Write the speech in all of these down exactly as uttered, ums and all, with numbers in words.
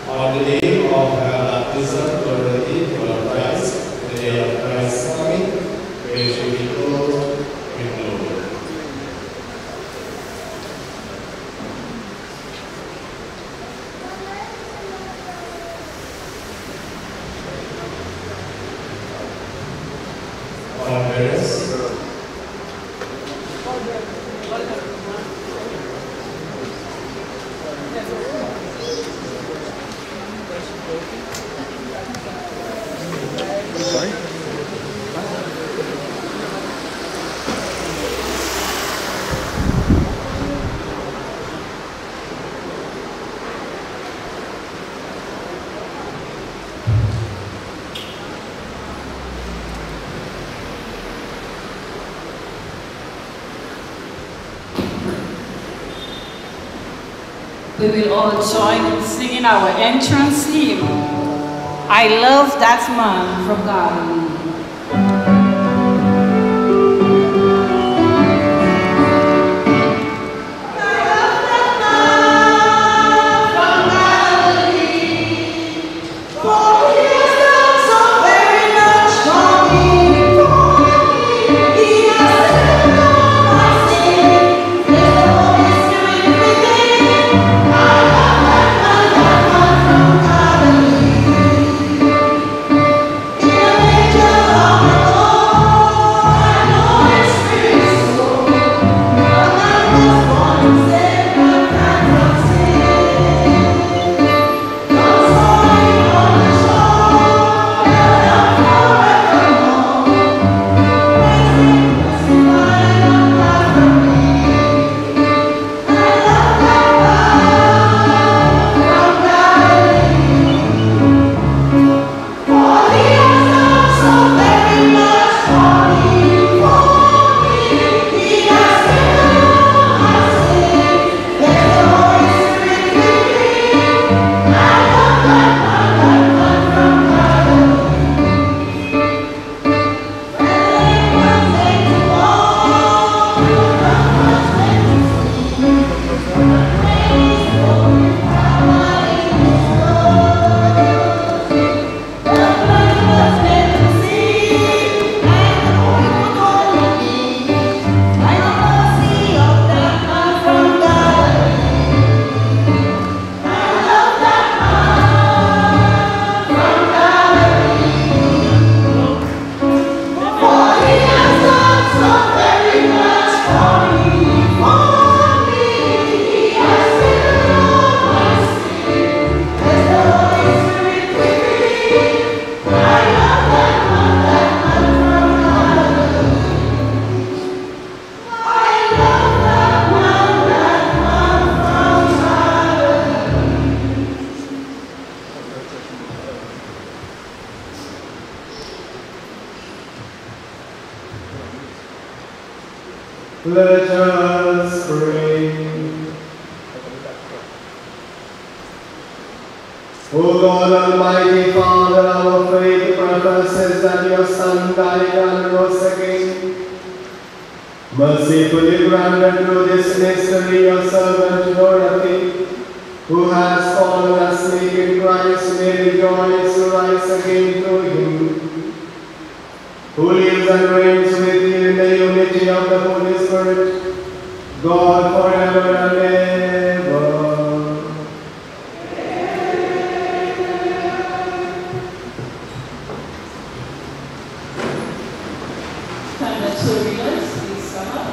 On the day of her baptism, Dorothy told Christ, the day of Christ's coming, where she be clothed in glory. On Paris, we will all join in singing our entrance hymn, I Love That Man from Galilee. let us pray. O Lord, Almighty Father, our faith professes that your Son died and rose again. Mercifully granted through this mystery your servant Dorothy, who has fallen asleep in Christ, may rejoice to rise again through him, who lives and reigns with you in the unity of the Holy Spirit, God forever and ever. Can the two readers please come up?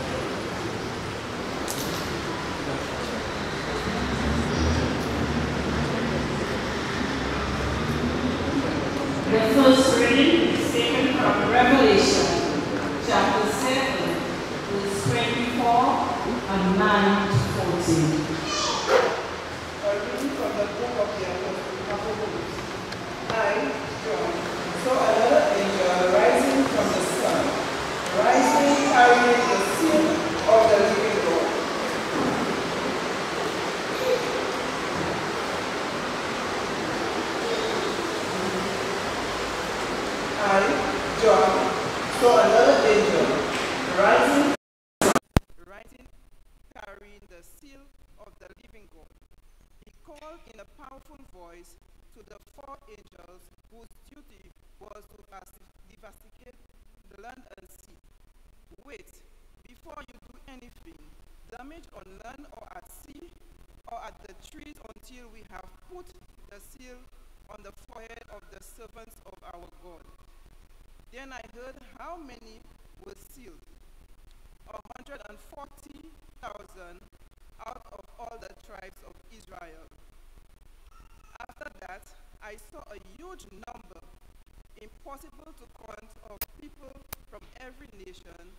The first reading is taken from Revelation, chapter seven, verse twenty-four and nine to fourteen. A reading from the book of the Apocalypse. I, John, saw another angel rising from the sun, rising carrying the seal of the living God. I, John, saw another angel rising, rising, carrying the seal of the living God. He called in a powerful powerful voice to the four angels whose duty was to devastate the land and sea. Wait, before you do anything, damage on land or at sea or at the trees until we have put the seal on the forehead of the servants of our God. Then I heard how many were sealed. A hundred and forty thousand out of all the tribes of Israel. After that, I saw a huge number, impossible to count, of people from every nation,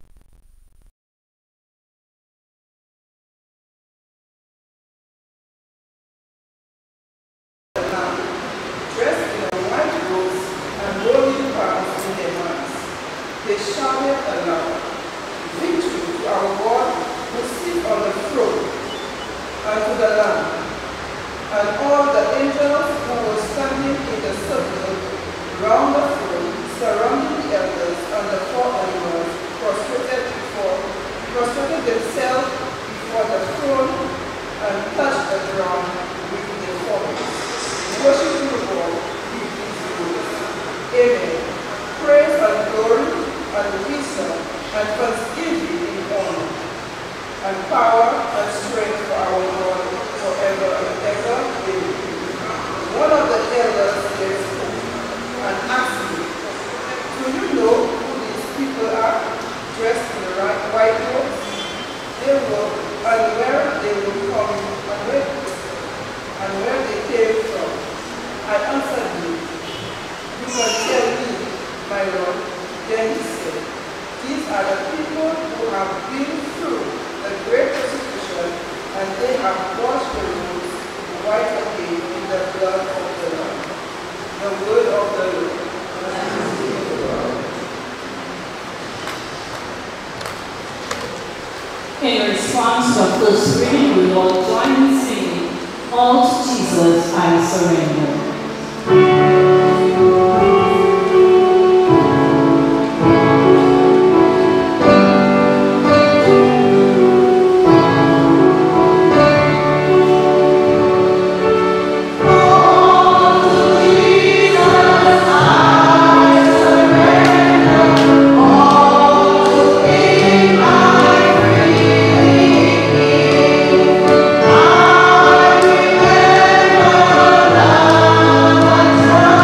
dressed in a white robes and holding palms in their hands. They shouted aloud, "Victory to our God who sits on the throne, and to the Lamb." And all the angels who were standing in the circle round the throne, surrounding the elders and the four animals, prostrated before, prostrated themselves before the throne and touched the ground with their foreheads. Worship you, God, with these words. Amen. Praise and glory and wisdom and thanksgiving in honor and power and strength for our Lord forever and ever. Amen. One of the elders there spoke and asked me, "Do you know who these people are, dressed in the right white robes? They were, and where they were coming, and where, and where they came from?" I answered him, "You can tell me, my Lord." Then he said, "These are the people who have been through the great persecution, and they have washed their robes white again in the blood of the Lamb." The word of the Lord. Thanks be to God. In response to the first reading, we will join in singing, "All to Jesus I Surrender." I remember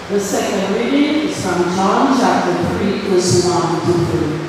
The second reading is from John chapter three, verse one to three.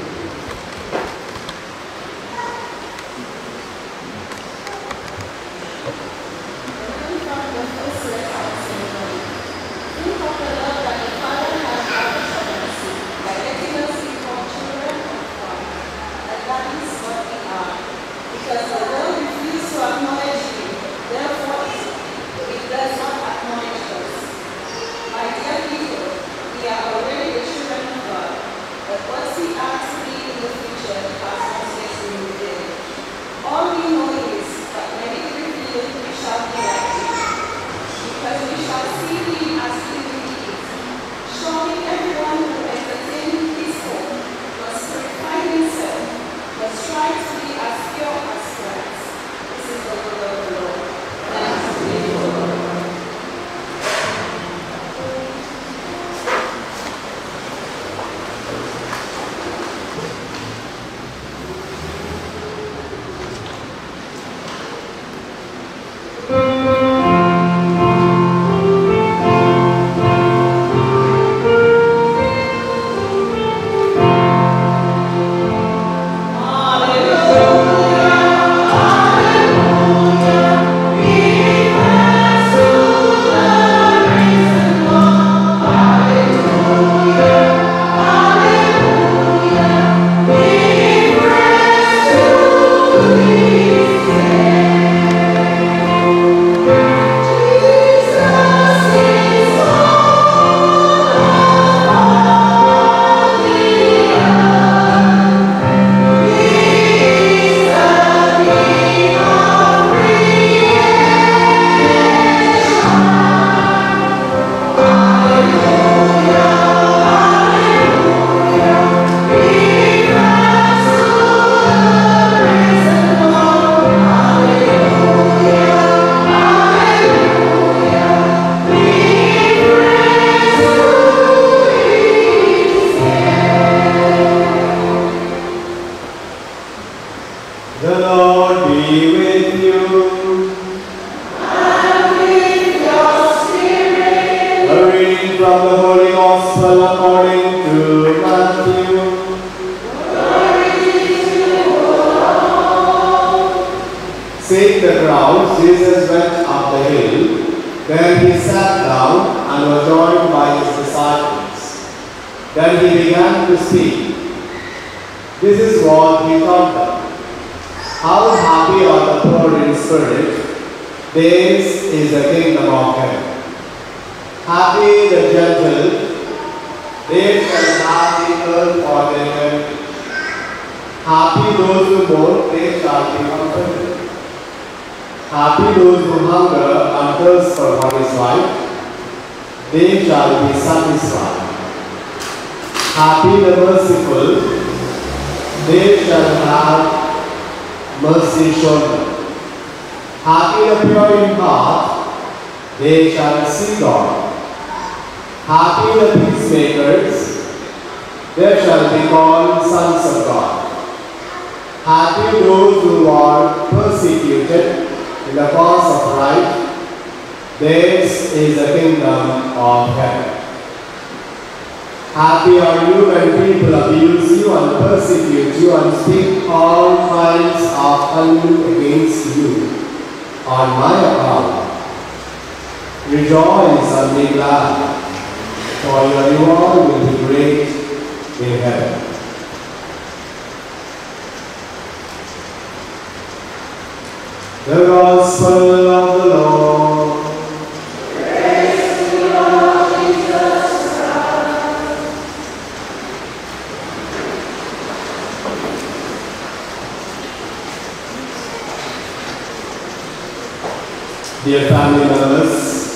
Dear family members,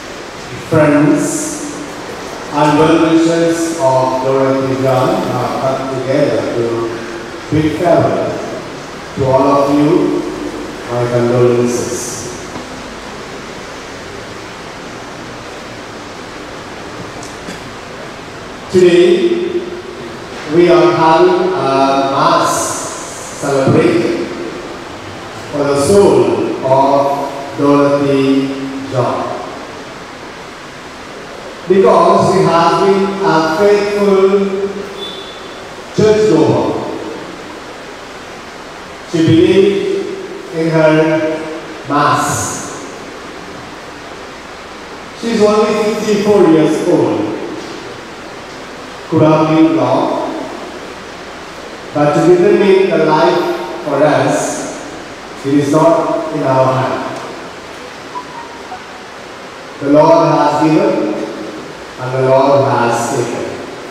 friends, and well-wishers of Dorothy John have come together to bid farewell. To all of you, my condolences. Today, we are having a mass celebration for the soul of Dorothy John. because she has been a faithful churchgoer. She believed in her Mass. She is only fifty-four years old. Could have lived long, but to determine the life for us, it is not in our hand. The Lord has given and the Lord has taken.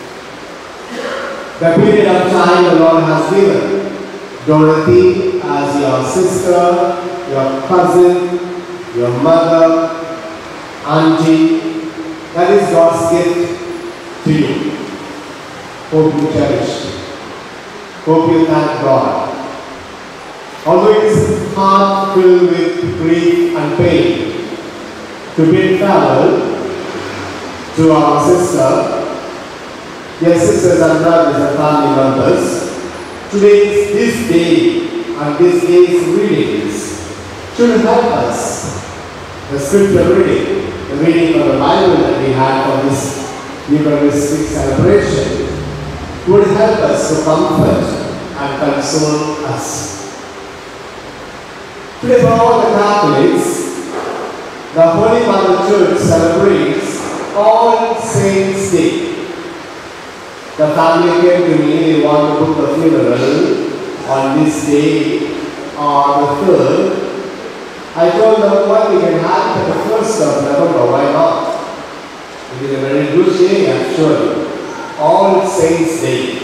The period of time the Lord has given Dorothy as your sister, your cousin, your mother, auntie, that is God's gift to you. Hope you cherish. Hope you thank God. Although it is heart filled with grief and pain to bid farewell to our sister, dear sisters and brothers and family members, today's this day and this day's readings should help us. The scripture reading, the reading of the Bible that we had for this Eucharistic celebration, would help us to comfort and console us. Today, for all the Catholics, the Holy Mother Church celebrates All Saints' Day. The family came to me, they want to book a funeral on this day or the third. I told them, well, we can have it on the first of November, why not? It is a very good day, I'm sure. All Saints' Day.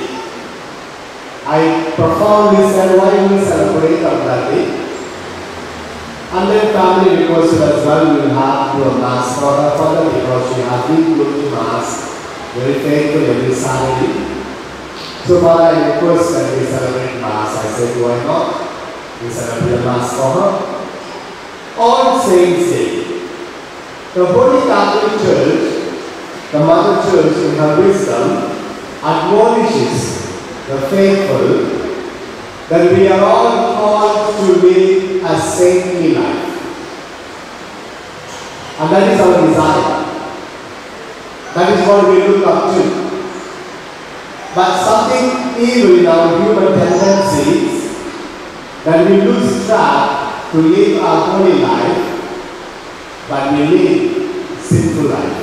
I profoundly said, why do we celebrate on that day? And then family requested as well, we will have to do a Mass for her father because she has been good to Mass, very faithful every Saturday. So while I request that we celebrate Mass, I said, why not? We celebrate Mass for her. All Saints' Day. The Holy Catholic Church, the Mother Church in her wisdom, admonishes the faithful that we are all called to live a saintly life. And that is our desire. That is what we look up to. But something evil in our human tendencies that we lose track to live our holy life, but we live sinful life.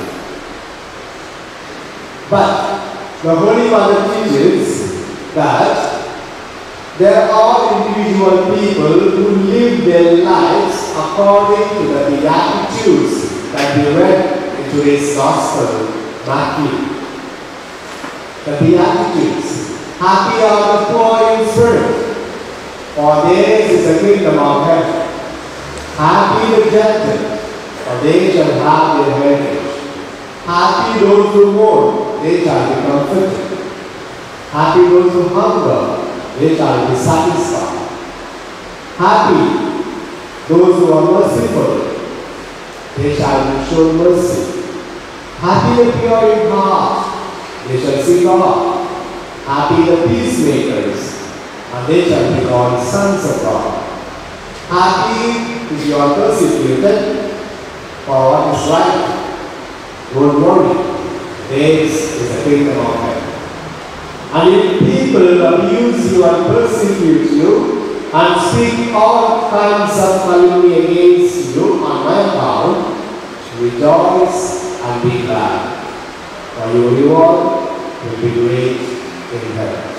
But the Holy Mother teaches that there are individual people who live their lives according to the Beatitudes that we read in today's Gospel, Matthew. The Beatitudes. Happy are the poor in spirit, for theirs is the kingdom of heaven. Happy the gentle, for they shall have their heritage. Happy those who mourn, they shall be comforted. Happy those who hunger, they shall be satisfied. Happy those who are merciful, they shall be shown mercy. Happy the pure in heart, they shall see God. Happy the peacemakers, and they shall be called sons of God. Happy if you are persecuted for what is right. Don't worry, theirs is the kingdom of heaven. And if people abuse you and persecute you and speak all kinds of calumny against you on my account, rejoice and be glad, for your reward will be great in heaven.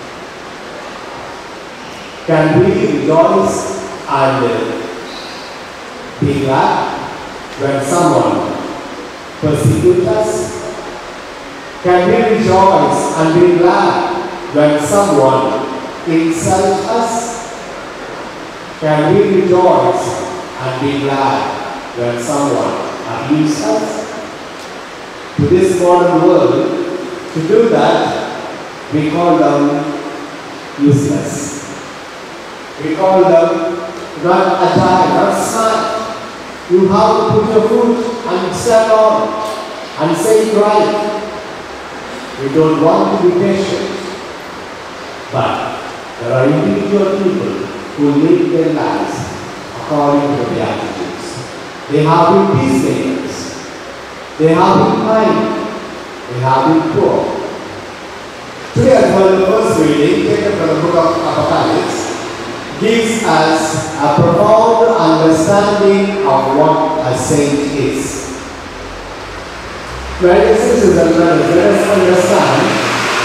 Can we rejoice and be glad when someone persecutes us? Can we rejoice and be glad when someone insults us? Can we rejoice and be glad when someone abuses us? To this modern world, to do that, we call them useless. We call them not agile, not smart. You have to put your foot and stand on and say it right. We don't want to be patient. But there are individual people who live their lives according to the Beatitudes. They have been peacemakers. They have been kind. They have been poor. Today, as well, the first reading, taken from the book of Apocalypse, gives us a profound understanding of what a saint is. Brothers and sisters and brothers, let us understand.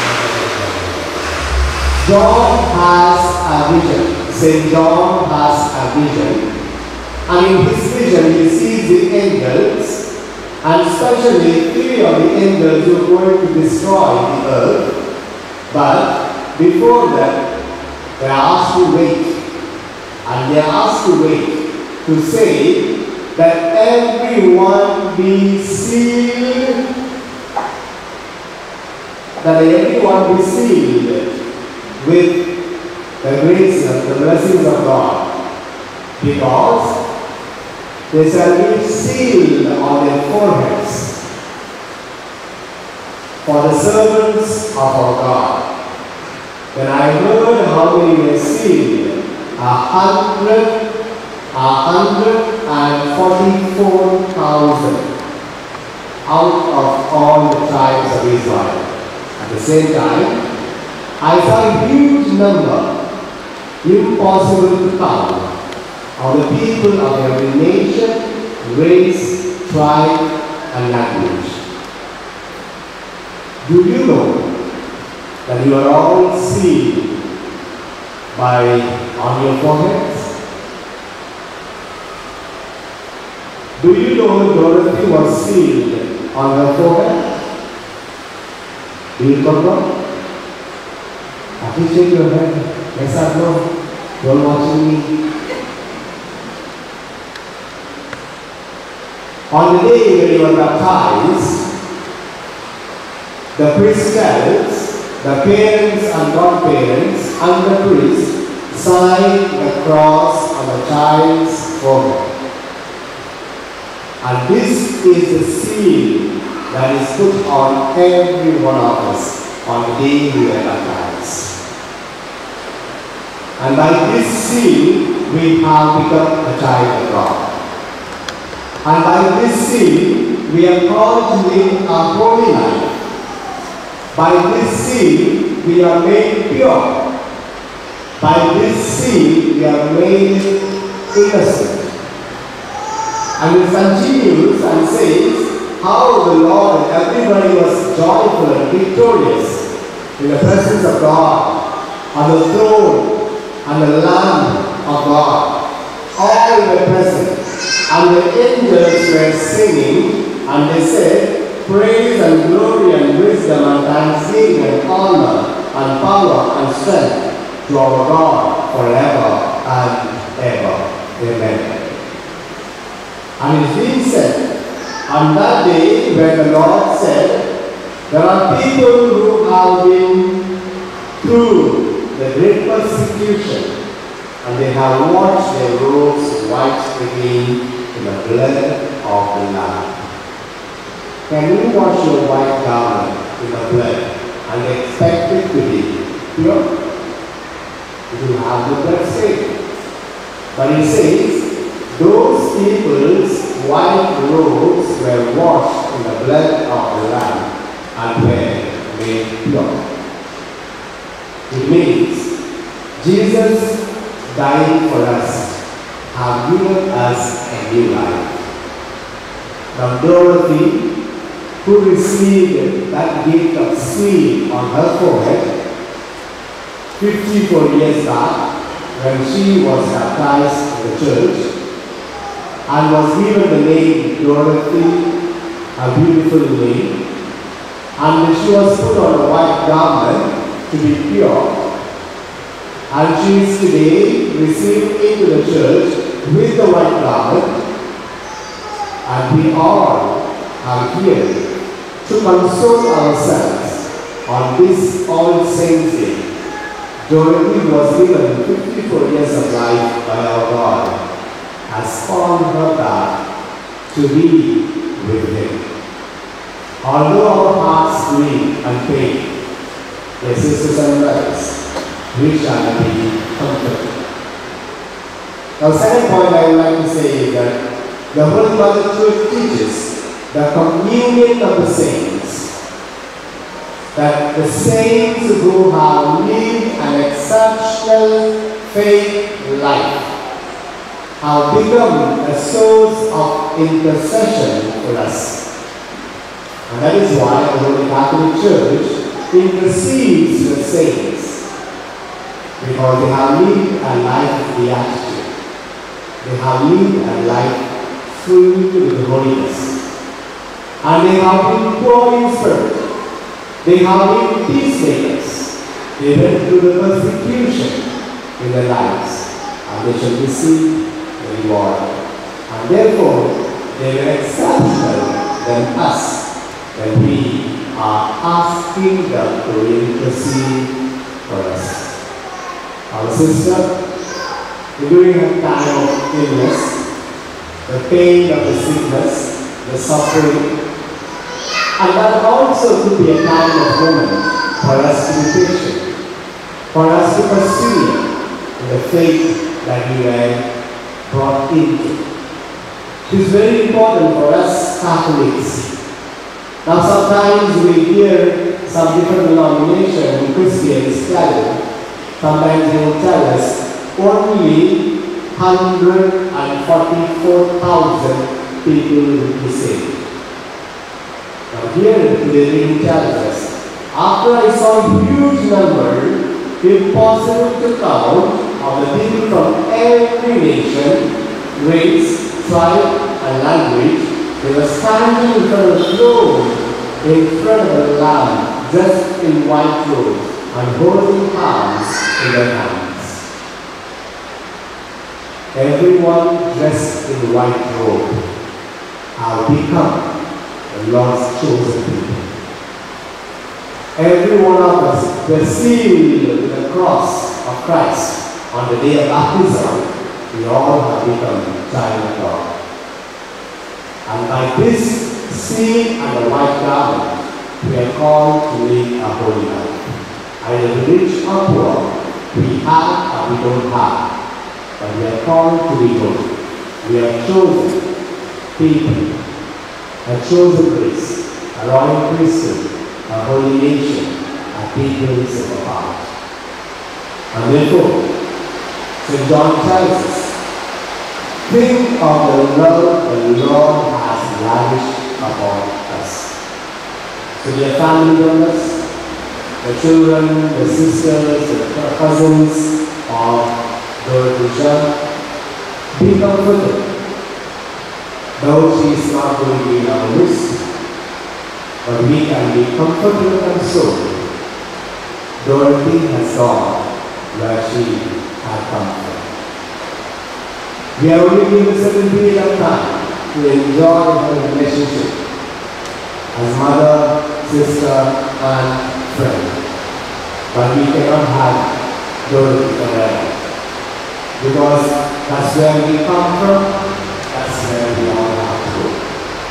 John has a vision. Saint John has a vision. And in his vision, he sees the angels, and especially three of the angels who are going to destroy the earth. But before that, they are asked to wait. And they are asked to wait to say that everyone be sealed, that everyone be sealed with the grace and the blessings of God, because they shall be sealed on their foreheads for the servants of our God. When I heard how many were sealed, a hundred, a hundred and forty-four thousand out of all the tribes of Israel. At the same time, I saw a huge number, impossible to count, of the people of every nation, race, tribe, and language. Do you know that you are all sealed by on your foreheads? Do you know Dorothy was sealed on her forehead? Do you remember? At least shake your head. Yes or no? You're watching me. On the day when you were baptized, the priest tells the parents and godparents and the priest sign the cross on the child's forehead. And this is the seal that is put on every one of us on the day we are baptized. And by this seal, we have become a child of God. And by this seal, we are called to live a holy life. By this seal, we are made pure. By this seal, we are made innocent. And it continues and says how the Lord and everybody was joyful and victorious in the presence of God, on the throne and the Lamb of God. All were present, and the angels were singing, and they said, praise and glory and wisdom and thanksgiving and honor and power and strength to our God forever and ever. Amen. And it's being said, on that day when the Lord said, there are people who have been through the great persecution, and they have washed their robes white again in the blood of the Lamb. Can you wash your white garment in the blood and expect it to be pure? It will have the blood stain. But he says, those people's white robes were washed in the blood of the Lamb and were made pure. It means Jesus dying for us have given us a new life. Now Dorothy, who received that gift of seal on her forehead fifty-four years back when she was baptized in the church, and was given the name Dorothy, a beautiful name, and she was put on a white garment to be pure. And she is today received into the church with the white garment, and we all are here to console ourselves on this All Saints' Day. Dorothy was given fifty-four years of life by our God, has found her back to be with Him. Although our hearts grieve and pain, dear sisters and brothers, we shall be comforted. Now, the second point I would like to say is that the Holy Mother Church teaches the communion of the saints, that the saints who have lived an exceptional faith life have become a source of intercession for us. And that is why the Holy Catholic Church intercedes for saints, because they have lived a life of beatitude. They have lived a life filled with holiness. And they have been poor in spirit. They have been peacemakers. They went through the persecution in their lives, and they shall receive the reward. And therefore, they were exceptional than us, when we are asking them to intercede for us. Our sister, during her time of illness, the pain of the sickness, the suffering, and that also could be a time of moment for us to be patient, for us to persevere in the faith that we were brought into. It is very important for us Catholics. Now sometimes we hear some different denomination Christians tell, sometimes they will tell us only one hundred forty-four thousand people will be saved. Now here the reading tells us, after I saw a huge number, impossible to count, of the people from every nation, race, tribe, and language, they were standing in front of the throne, in front of the Lamb, dressed in white robes, and holding palms in their hands. Everyone dressed in white robe have become the Lord's chosen people. Every one of us were sealed with the cross of Christ. On the day of baptism, we all have become child of God. And by this seal and the white garment, we are called to live a holy life. Either rich or poor, we have or we don't have, but we are called to be holy. We are chosen people, a chosen race, a royal priesthood, a holy nation, a people set apart. And therefore, Saint John tells us, think of the love the Lord has lavished upon us. So dear family members, the children, the sisters, the cousins of Dorothy, be comforted. Though she is not going to be in our midst, but we can be comforted and consoled. Dorothy has gone where she had come from. We are only given a certain period of time to enjoy her relationship as mother, sister, and friend. But we cannot have Dorothy forever. Because that's where we come from, that's where we all have to go.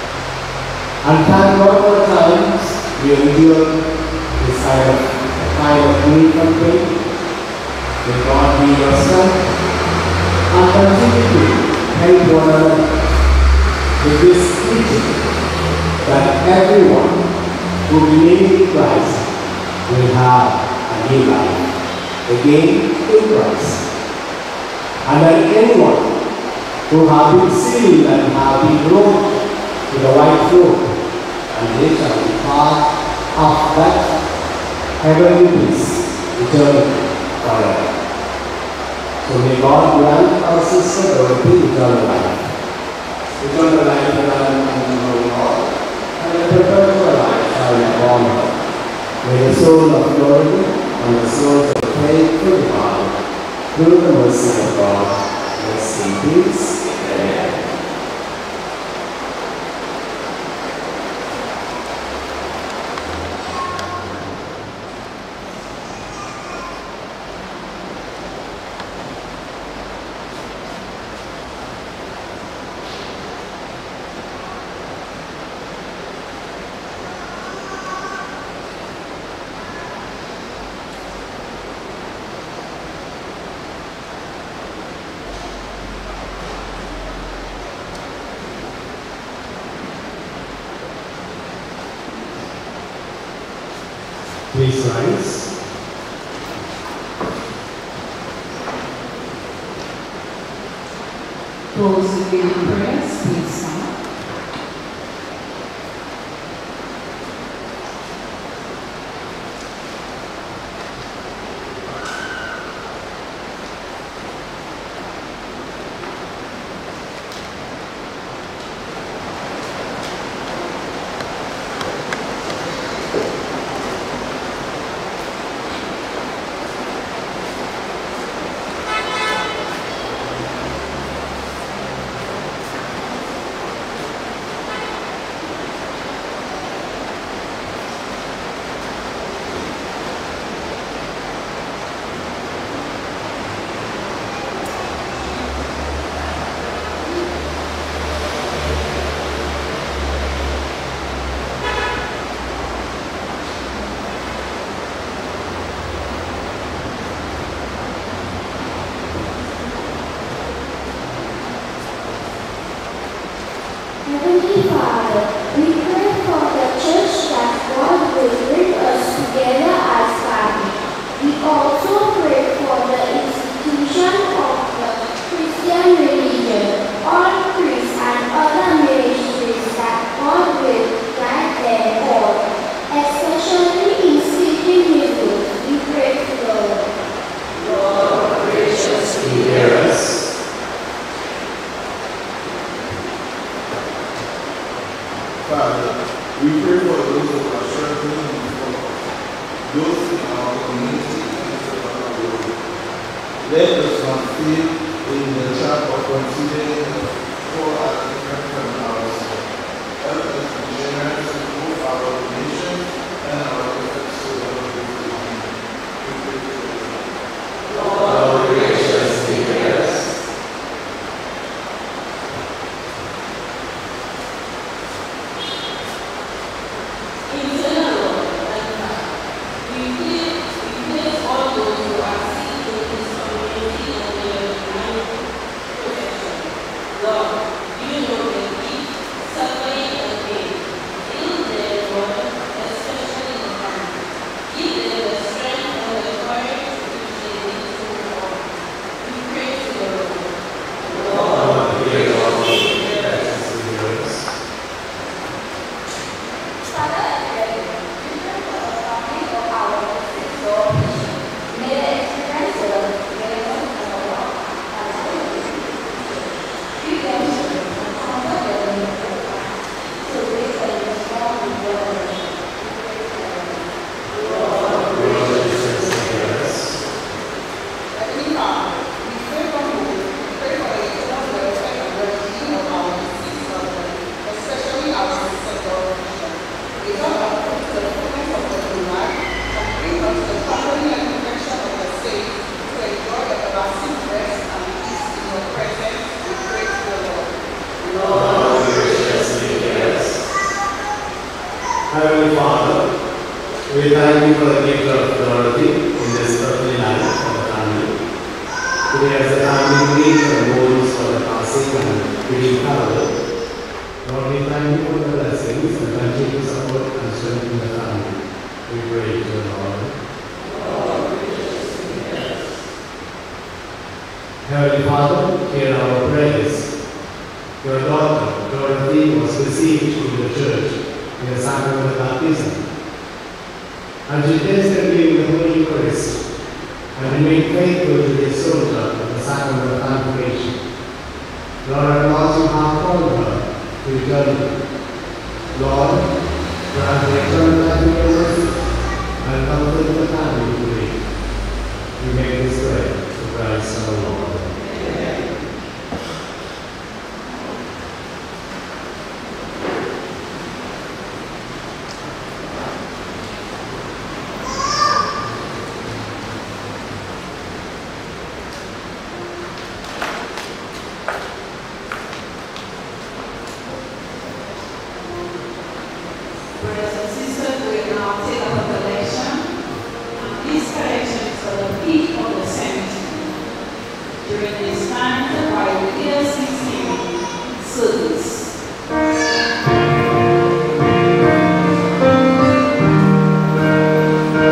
And thank God for the times we endure this kind of, kind of grief and pain. May God be your strength and continue to help one another with this teaching that everyone who believes in Christ will have a new life, again in Christ. And that anyone who have been sealed and have been robed with a white robe, and they shall be part of that heavenly peace eternally forever. So may God grant our sister Dorothy eternal life. Eternal life in the Lord, and a perpetual life shall be upon her. May the soul of Dorothy and the souls of the faithful departed, through the mercy of God, rest in peace. Amen. Please rise. Those who need prayers, please stand. Heavenly Father, we pray for the church that God will bring us together as family. We also pray for the institution of the Christian religion, all priests and other ministries that God will guide them all, especially in seeking His will. We pray to the Lord. Lord, graciously hear us. Father, we pray for those who are struggling with God, those in our community and throughout the world. Let us not fail in the trap of considering the poor as different from ourselves. Help us to be generous in both our donations and our efforts to help people. We pray to you. Lord, graciously hear us. Heavenly Father, we thank you for the gift of Dorothy in this earthly life of the family. Today as the family grieve and mourns for the passing and grieving father, Lord, we thank you for the blessings and continue to support and strengthen the family. We pray to the Lord. Heavenly Father, hear our prayers. Your daughter, Dorothy, was received in the church in the sacrament of baptism. And she tasted in the Holy Eucharist and remained faithful to the soldier of the sacrament of confirmation. Lord, at last you have called her to eternity. Lord, grant her eternal life in your mercy and comfort the family to me. We make this prayer to Christ our Lord. Amen. Brothers and sisters, we now take up a collection. And this collection is for the peak of the cemetery. During this time, the choir will lead us in singing service. Thank you.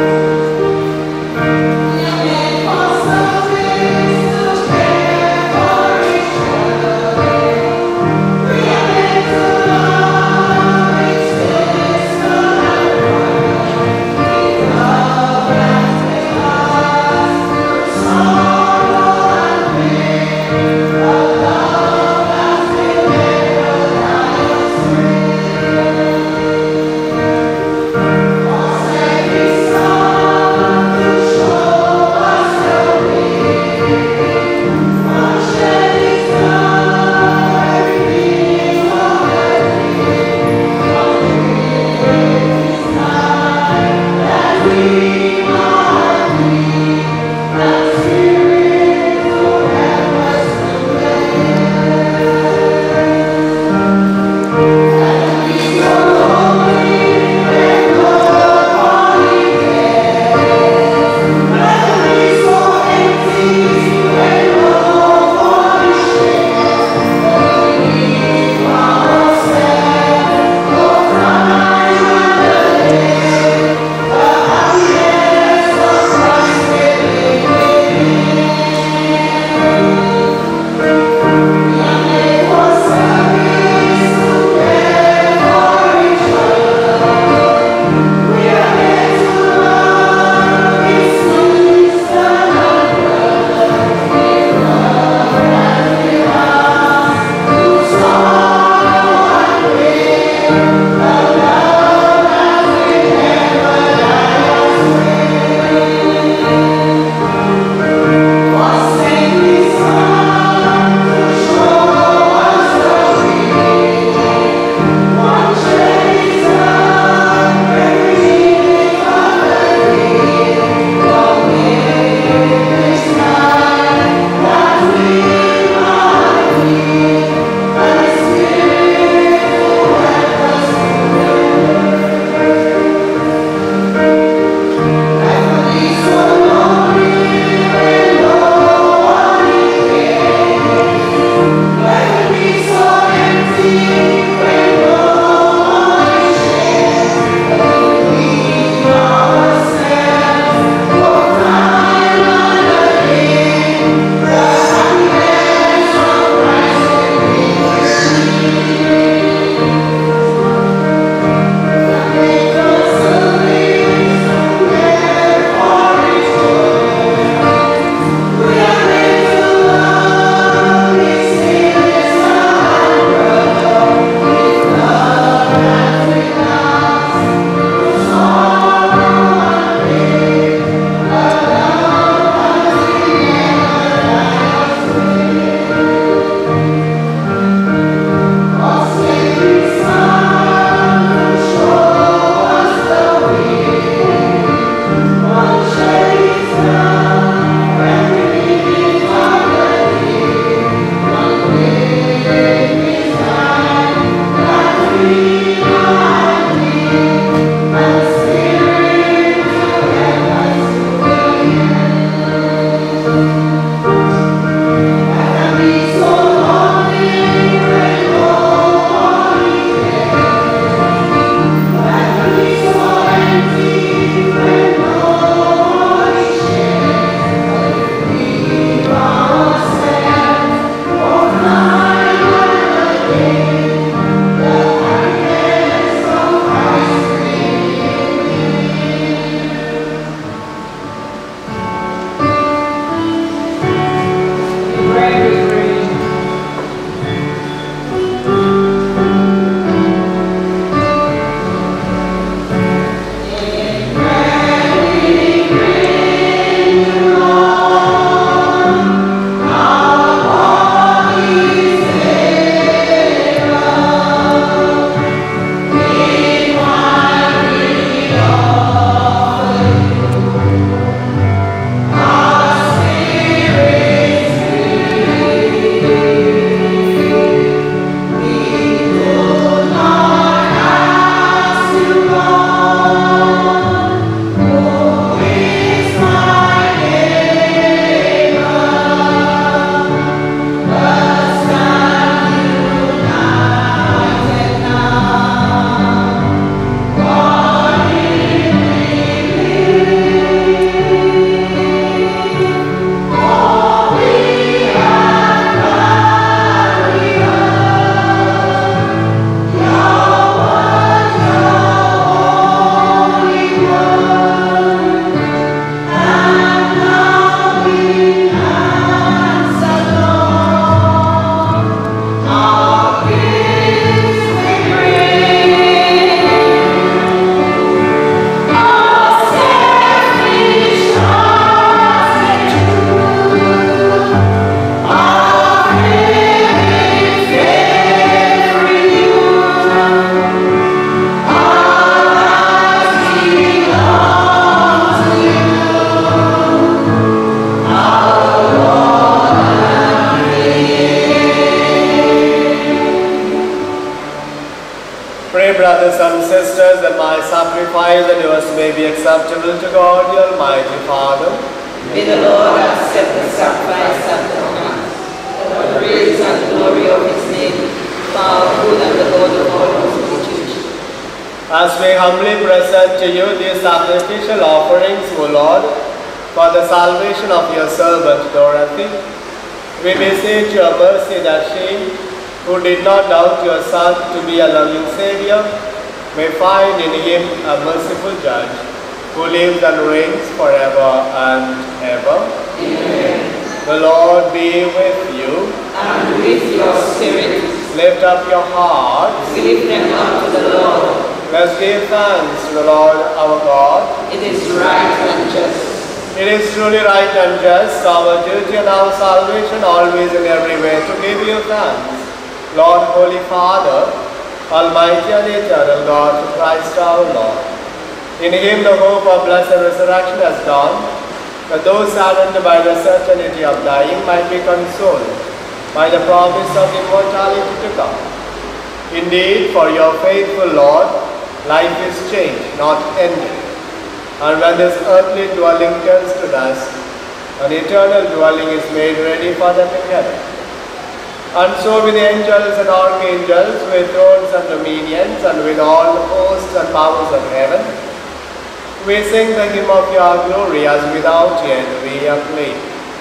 and sisters, that my sacrifice and yours may be acceptable to God, the Almighty Father. May the Lord accept the sacrifice at the hands, for the praise and glory of his name, for our good and the Lord of all constitution. As we humbly present to you these sacrificial offerings, O Lord, for the salvation of your servant Dorothy, we beseech your mercy that she, who did not doubt your Son to be a loving Saviour, may find in him a merciful Judge, who lives and reigns forever and ever. Amen. The Lord be with you. And with your spirit. Lift up your hearts. We lift them up to the Lord. Let's give thanks to the Lord our God. It is right and just. It is truly right and just, our duty and our salvation, always and every way, to give you thanks. Lord, Holy Father, Almighty and eternal God, through Christ our Lord. In him the hope of blessed resurrection has dawned, that those saddened by the certainty of dying might be consoled by the promise of immortality to come. Indeed, for your faithful Lord, life is changed, not ended. And when this earthly dwelling turns to dust, an eternal dwelling is made ready for them in heaven. And so with angels and archangels, with thrones and dominions, and with all the hosts and powers of heaven, we sing the hymn of your glory as without end we acclaim.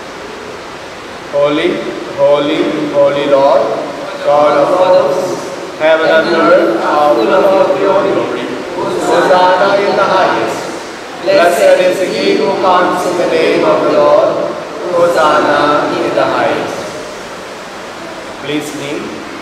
Holy, holy, holy Lord, God of hosts, heaven and earth are full of your glory. Hosanna in the highest. Blessed is he who comes in the name of the Lord. Hosanna in the highest. Please kneel.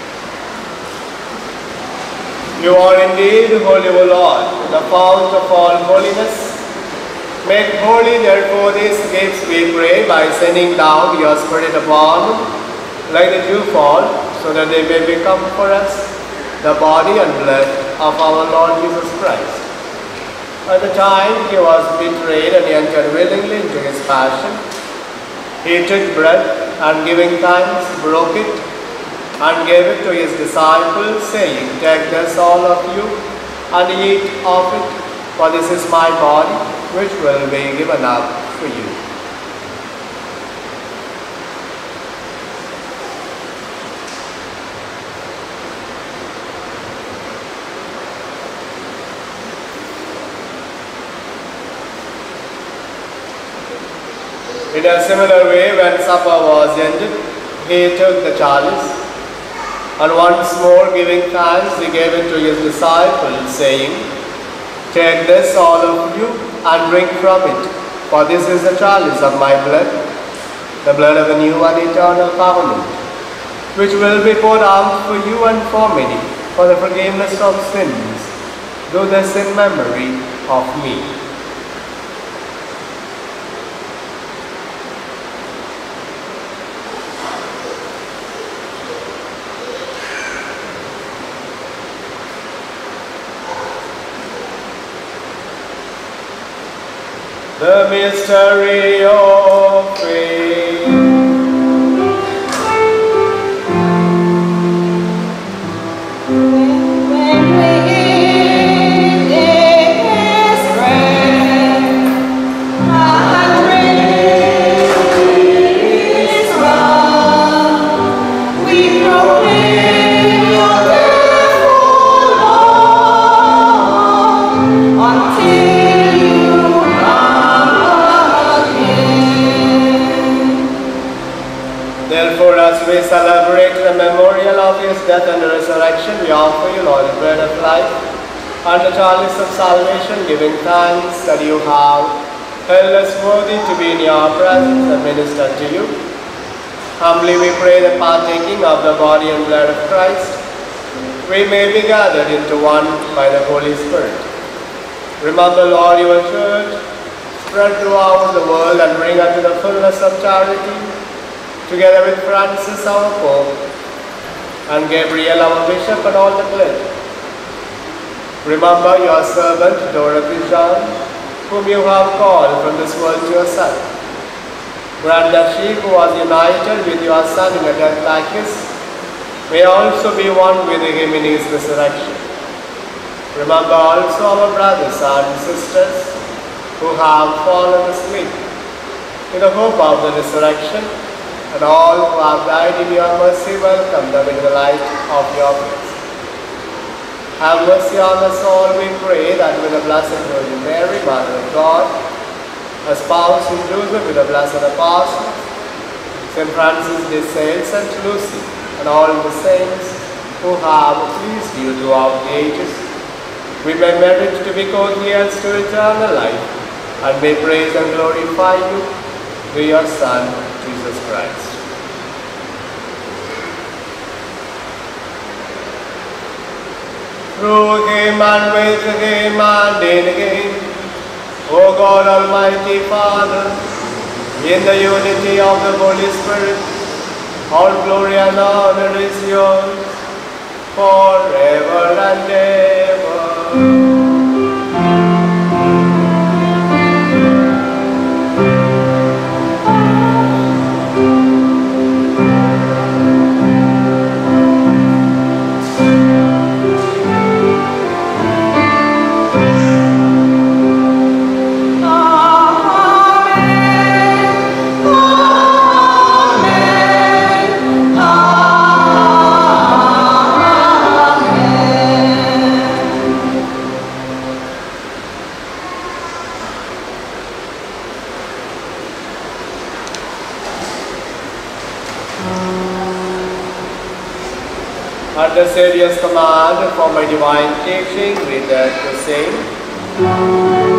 You are indeed holy, O Lord, the fount of all holiness. Make holy, therefore, these gifts, we pray, by sending down your Spirit upon them, like the dew fall, so that they may become for us the body and blood of our Lord Jesus Christ. At the time he was betrayed and entered willingly into his passion, he took bread and, giving thanks, broke it and gave it to his disciples, saying, "Take this, all of you, and eat of it, for this is my body, which will be given up for you." In a similar way, when supper was ended, he took the chalice, and once more giving thanks, he gave it to his disciples, saying, "Take this, all of you, and drink from it, for this is the chalice of my blood, the blood of the new and eternal covenant, which will be poured out for you and for many, for the forgiveness of sins. Do this in memory of me." The mystery of faith. When we eat this bread and drink this blood, we proclaim your death, O Lord, until you Therefore, as we celebrate the memorial of his death and resurrection, we offer you, Lord, the bread of life and the chalice of salvation, giving thanks that you have held us worthy to be in your presence and minister to you. Humbly we pray that, partaking of the body and blood of Christ, we may be gathered into one by the Holy Spirit. Remember, Lord, your church, spread throughout the world and bring her to the fullness of charity, together with Francis our Pope, and Gabriel our Bishop, and all the clergy. Remember your servant Dorothy John, whom you have called from this world to yourself. Grant that she who was united with your Son in a death like his, may also be one with him in his resurrection. Remember also our brothers and sisters who have fallen asleep in the hope of the resurrection, and all who have died in your mercy, welcome them in the light of your face. Have mercy on us all, we pray, that with the Blessed Virgin Mary, Mother of God, espoused Saint Joseph with the blessed apostles, Saint Francis de Sales, Saint Lucy, and all the saints who have pleased you throughout the ages, we may merit to be co-heirs to eternal life, and may praise and glorify you through your Son, Jesus Christ. Through him and with him and in him, O God Almighty Father, in the unity of the Holy Spirit, all glory and honor is yours, forever and ever. At the Saviour's command, for my divine teaching, we dare to sing.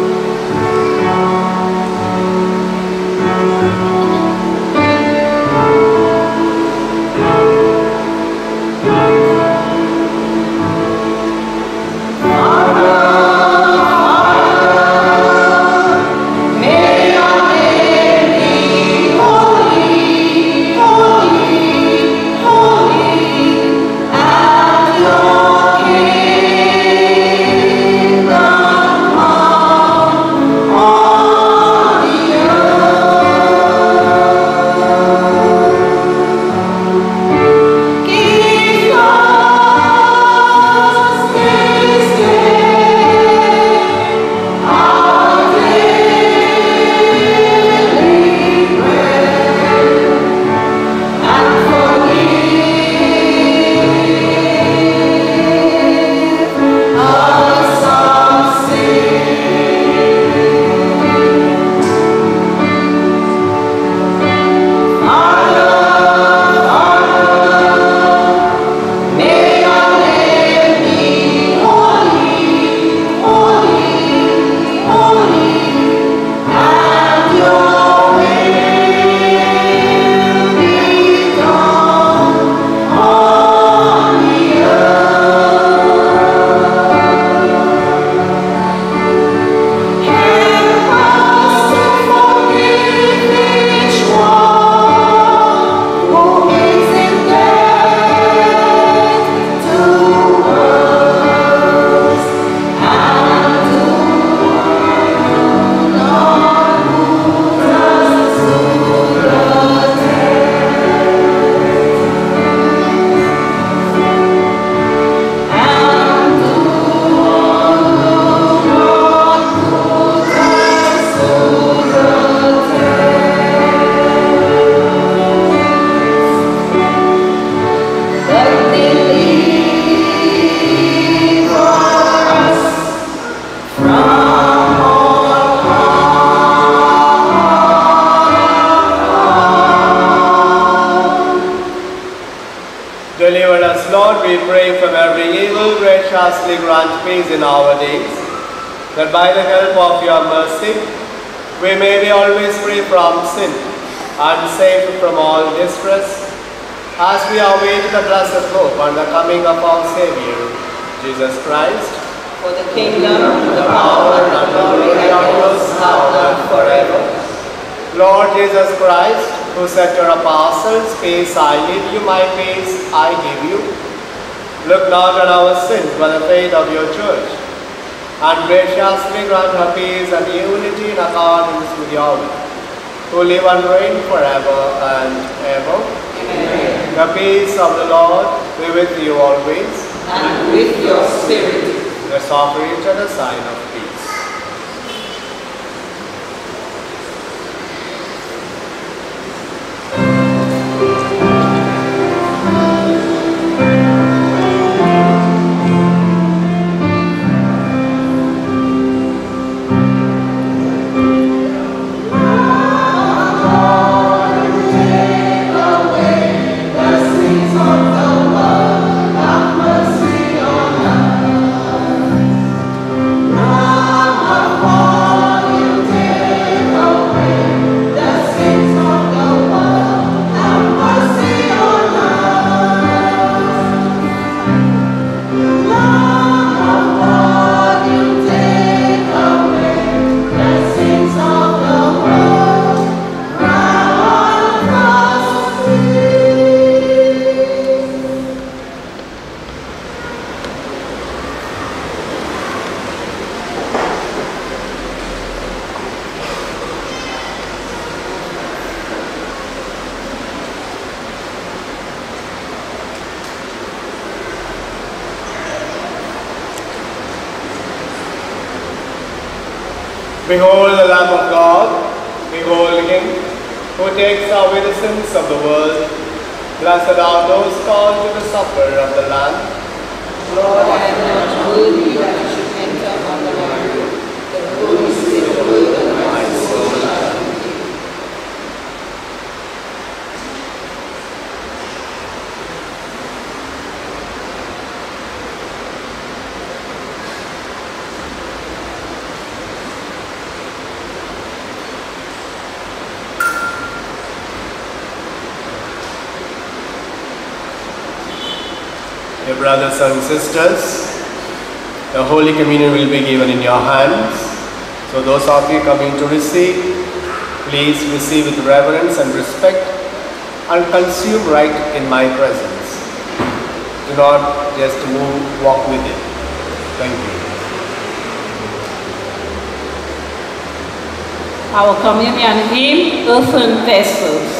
Deliver us, Lord, we pray, from every evil. Graciously grant peace in our days, that by the help of your mercy, we may be always free from sin and safe from all distress, as we await the blessed hope and the coming of our Savior, Jesus Christ. For the kingdom, the power, and the glory are yours now and forever. Lord Jesus Christ, who said to your apostles, "Peace I leave you, my peace I give you," look not on our sins, but the faith of your church, and graciously grant her peace and unity in accordance with your will, who live and reign forever and ever. Amen. The peace of the Lord be with you always. And with your spirit. Let's offer each other a sign of peace. Behold the Lamb of God, behold Him who takes away the sins of the world. Blessed are those called to the supper of the Lamb. Lord, I am not worthy that you should enter under my roof. The Holy Spirit will and my soul shall be. Dear brothers and sisters, the Holy Communion will be given in your hands. So those of you coming to receive, please receive with reverence and respect and consume right in my presence. Do not just move, walk with it. Thank you. Our communion hymn, Earthen Vessels.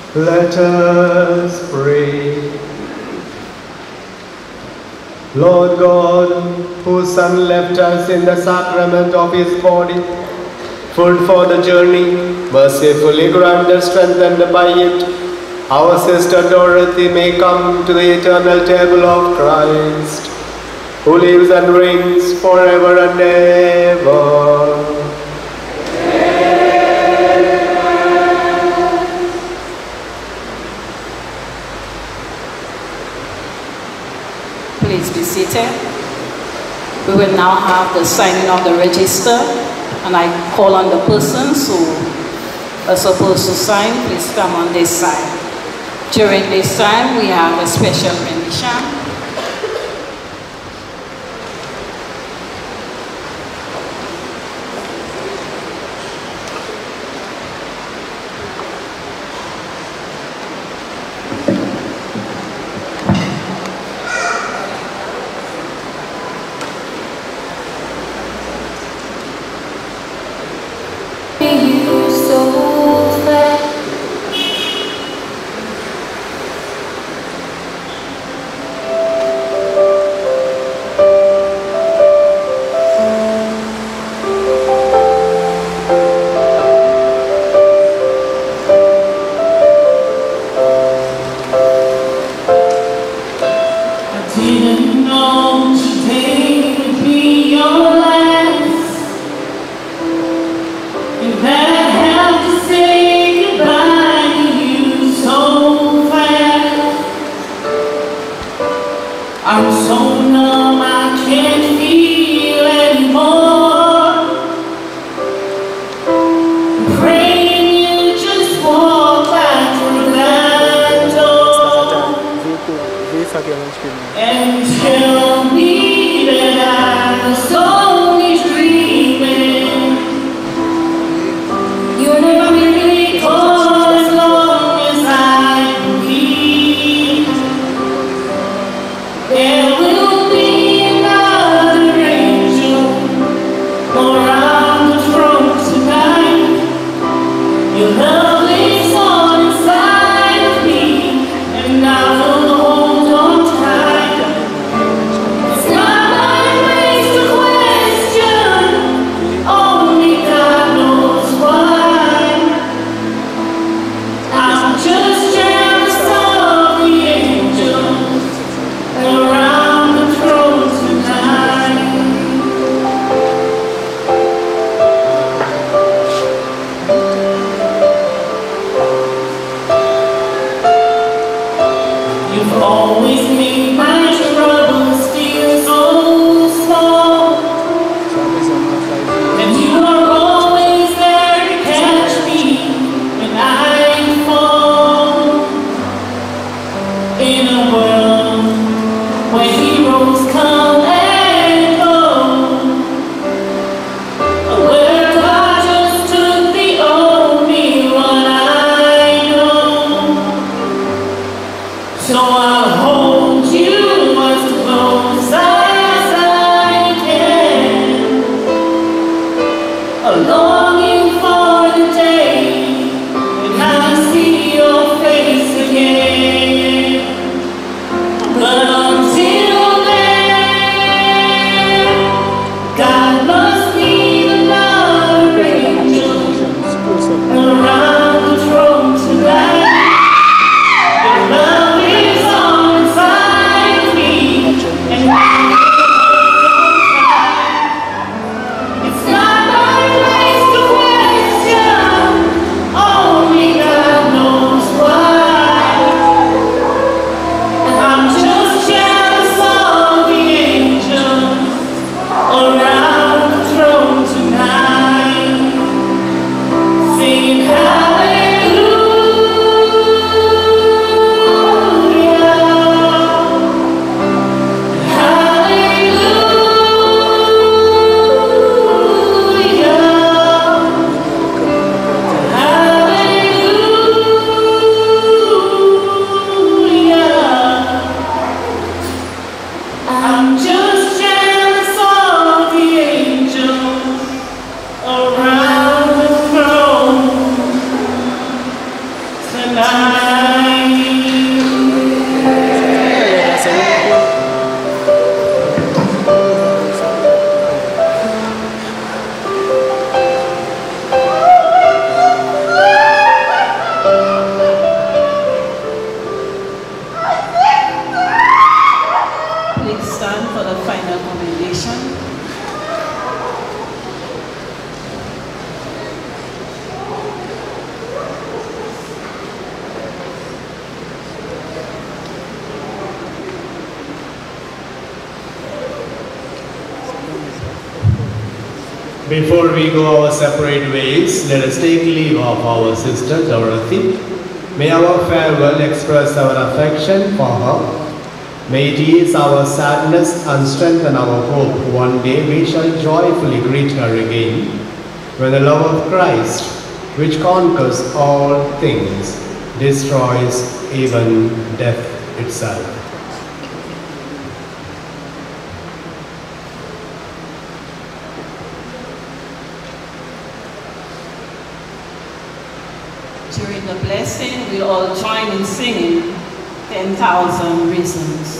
Let us pray. Lord God, whose Son left us in the sacrament of his body, food for the journey, mercifully grant that strengthened by it, our sister Dorothy may come to the eternal table of Christ, who lives and reigns forever and ever. Please be seated. We will now have the signing of the register, and I call on the persons who are supposed to sign. Please come on this side. During this time, we have a special rendition. Tonight. Before we go our separate ways, let us take leave of our sister Dorothy. May our farewell express our affection for her. May it ease our sadness and strengthen our hope. One day we shall joyfully greet her again, when the love of Christ, which conquers all things, destroys even death itself. During the blessing, we'll all join in singing ten thousand Reasons.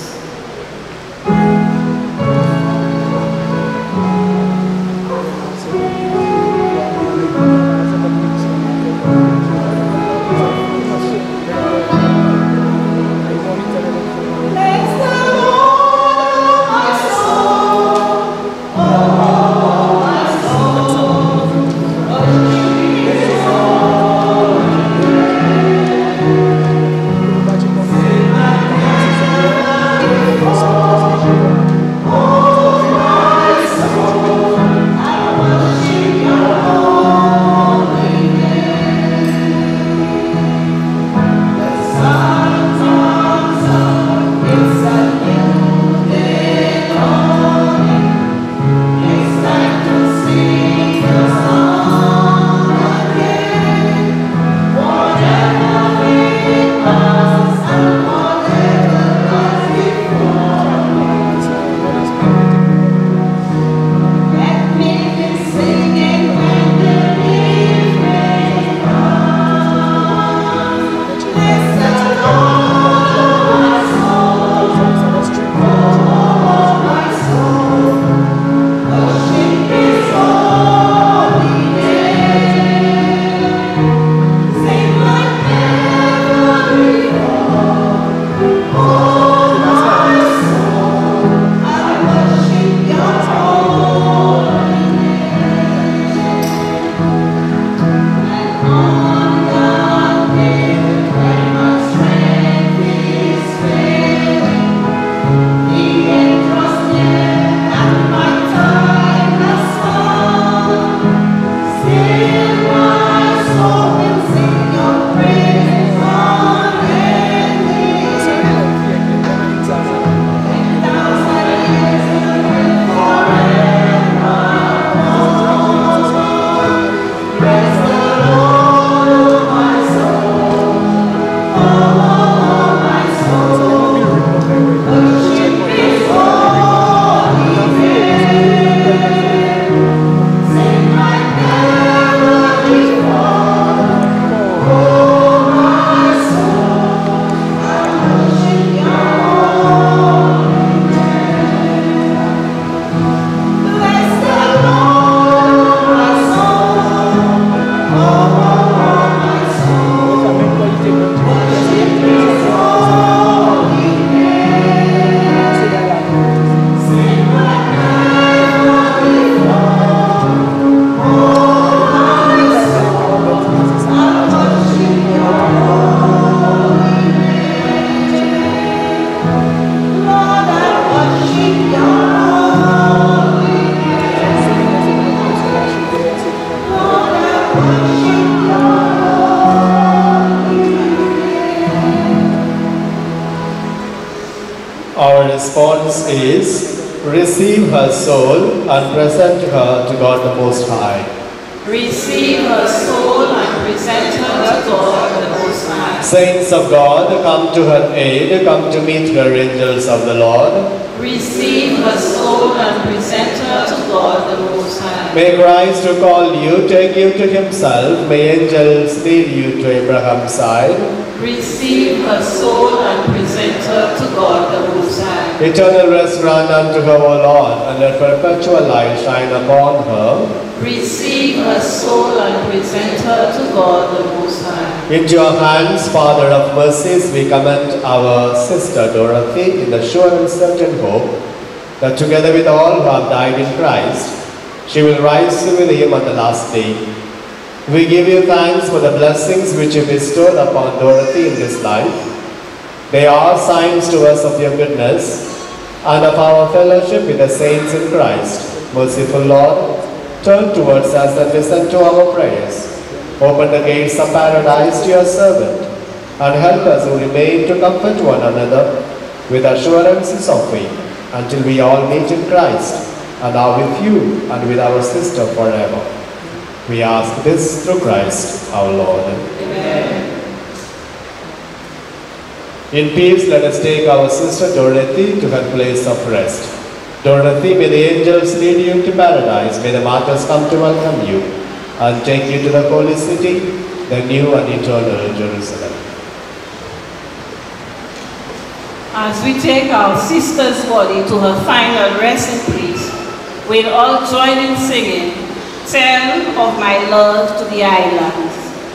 Response is, receive her soul and present her to God the Most High. Receive her soul and present her to God the Most High. Saints of God, come to her aid, come to meet her, angels of the Lord. Receive her soul and present her to God the Most High. May Christ who called you take you to himself. May angels lead you to Abraham's side. Receive her soul and present her to God the Most High. Eternal rest grant unto her, O Lord, and let perpetual light shine upon her. Receive her soul and present her to God the Most High. Into your hands, Father of mercies, we commend our sister Dorothy in the sure and certain hope that together with all who have died in Christ, she will rise with him on the last day. We give you thanks for the blessings which you bestowed upon Dorothy in this life. They are signs to us of your goodness and of our fellowship with the saints in Christ. Merciful Lord, turn towards us and listen to our prayers. Open the gates of paradise to your servant, and help us who remain to comfort one another with assurances of faith, until we all meet in Christ, and are with you and with our sister forever. We ask this through Christ our Lord. Amen. In peace, let us take our sister Dorothy to her place of rest. Dorothy, may the angels lead you to paradise. May the martyrs come to welcome you and take you to the holy city, the new and eternal Jerusalem. As we take our sister's body to her final rest in peace, we'll all join in singing, "Tell of my love to the islands."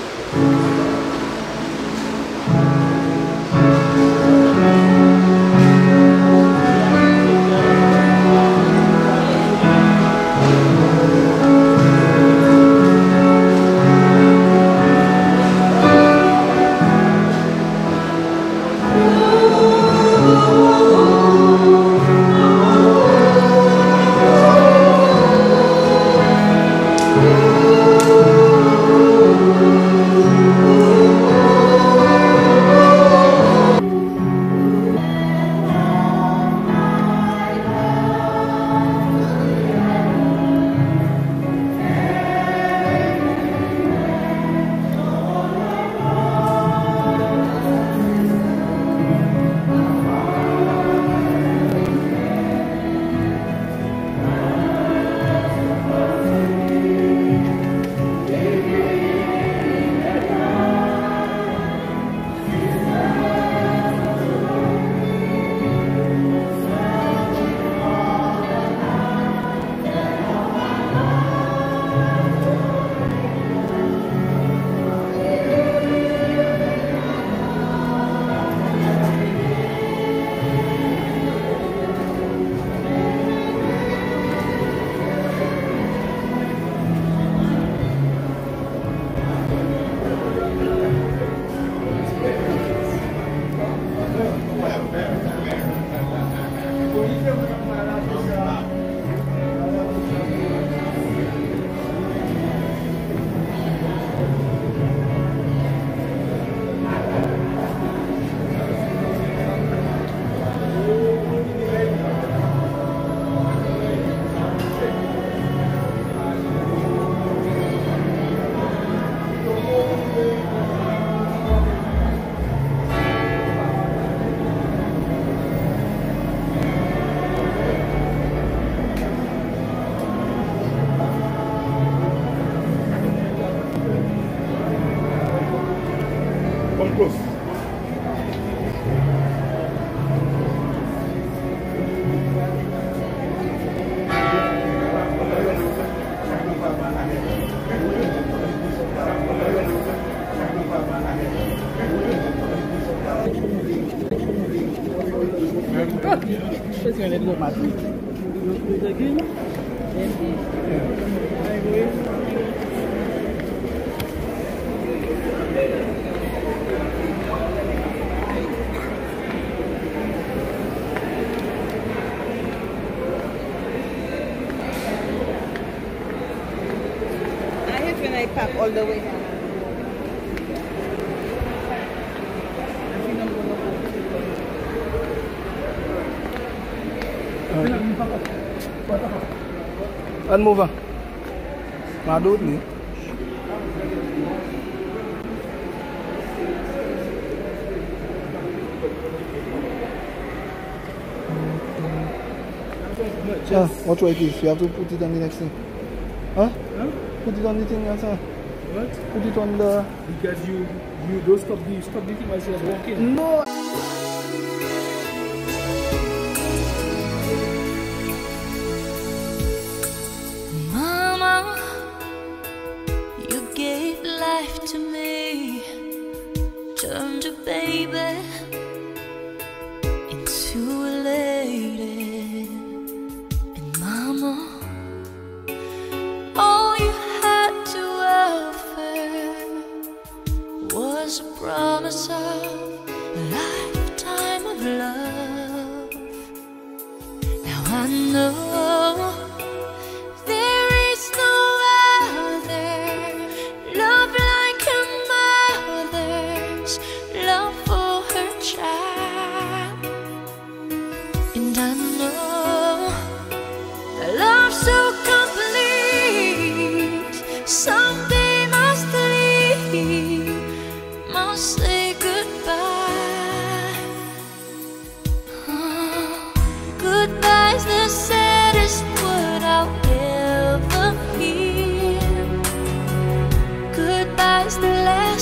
All the way down. Anh mua vào mà đút đi. Yeah, watch where it is. You have to put it on the next thing. Huh? Huh? Put it on the thing outside. What? Put it on the... Because you, you don't stop the, stop the thing as you are walking. No! Mama, you gave life to me, turned a baby into a lady. And Mama, all you had to offer was a promise of a lifetime of love. Now I know there is no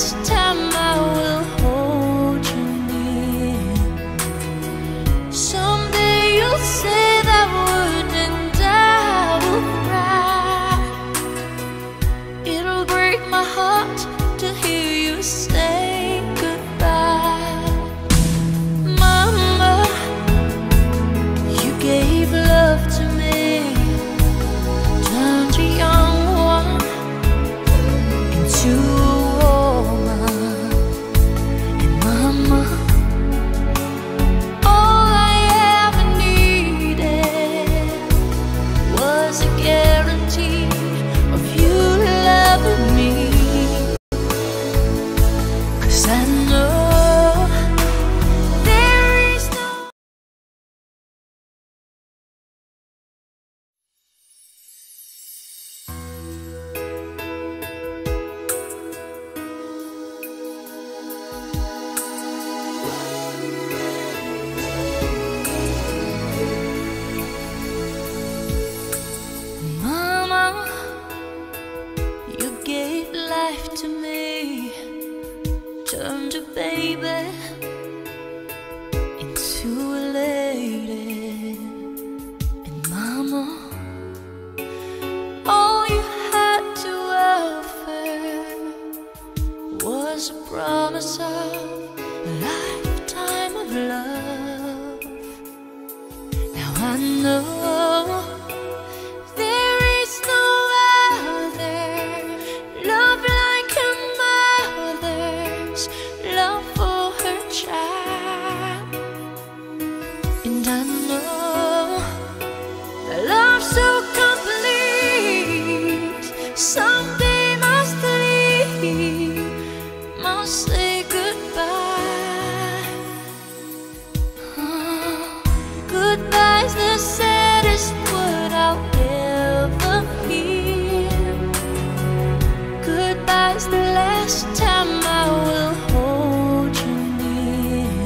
last time I will hold you near. Someday you'll say that word and I will cry. It'll break my heart to hear you say goodbye. Mama, you gave love to me, turned a young one into a woman. And Mama, all I ever needed was a guarantee of you loving me. 'Cause I know there is no Mama, you gave life to me, turned a baby into a lady. And Mama, all you had to offer was a promise of a lifetime of love. Now I know there is no other love like a mother's love for her child. And I know a love so complete someday must leave, must say goodbye. Oh, goodbye's the saddest word I'll ever hear. Goodbye's the last time I will hold you near.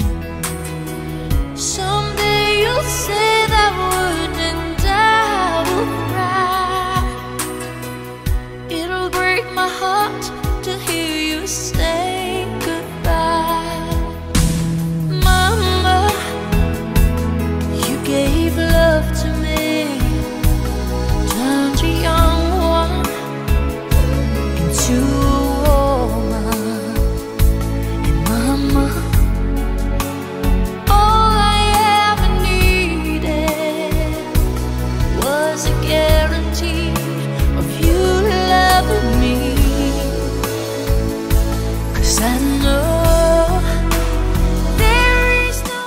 Someday you'll say that word and I will cry. It'll break my heart to hear you say goodbye. Mama, you gave love to me, turned a young one into a woman. And Mama, all I ever needed was a guarantee of you loving me. 'Cause I know there is no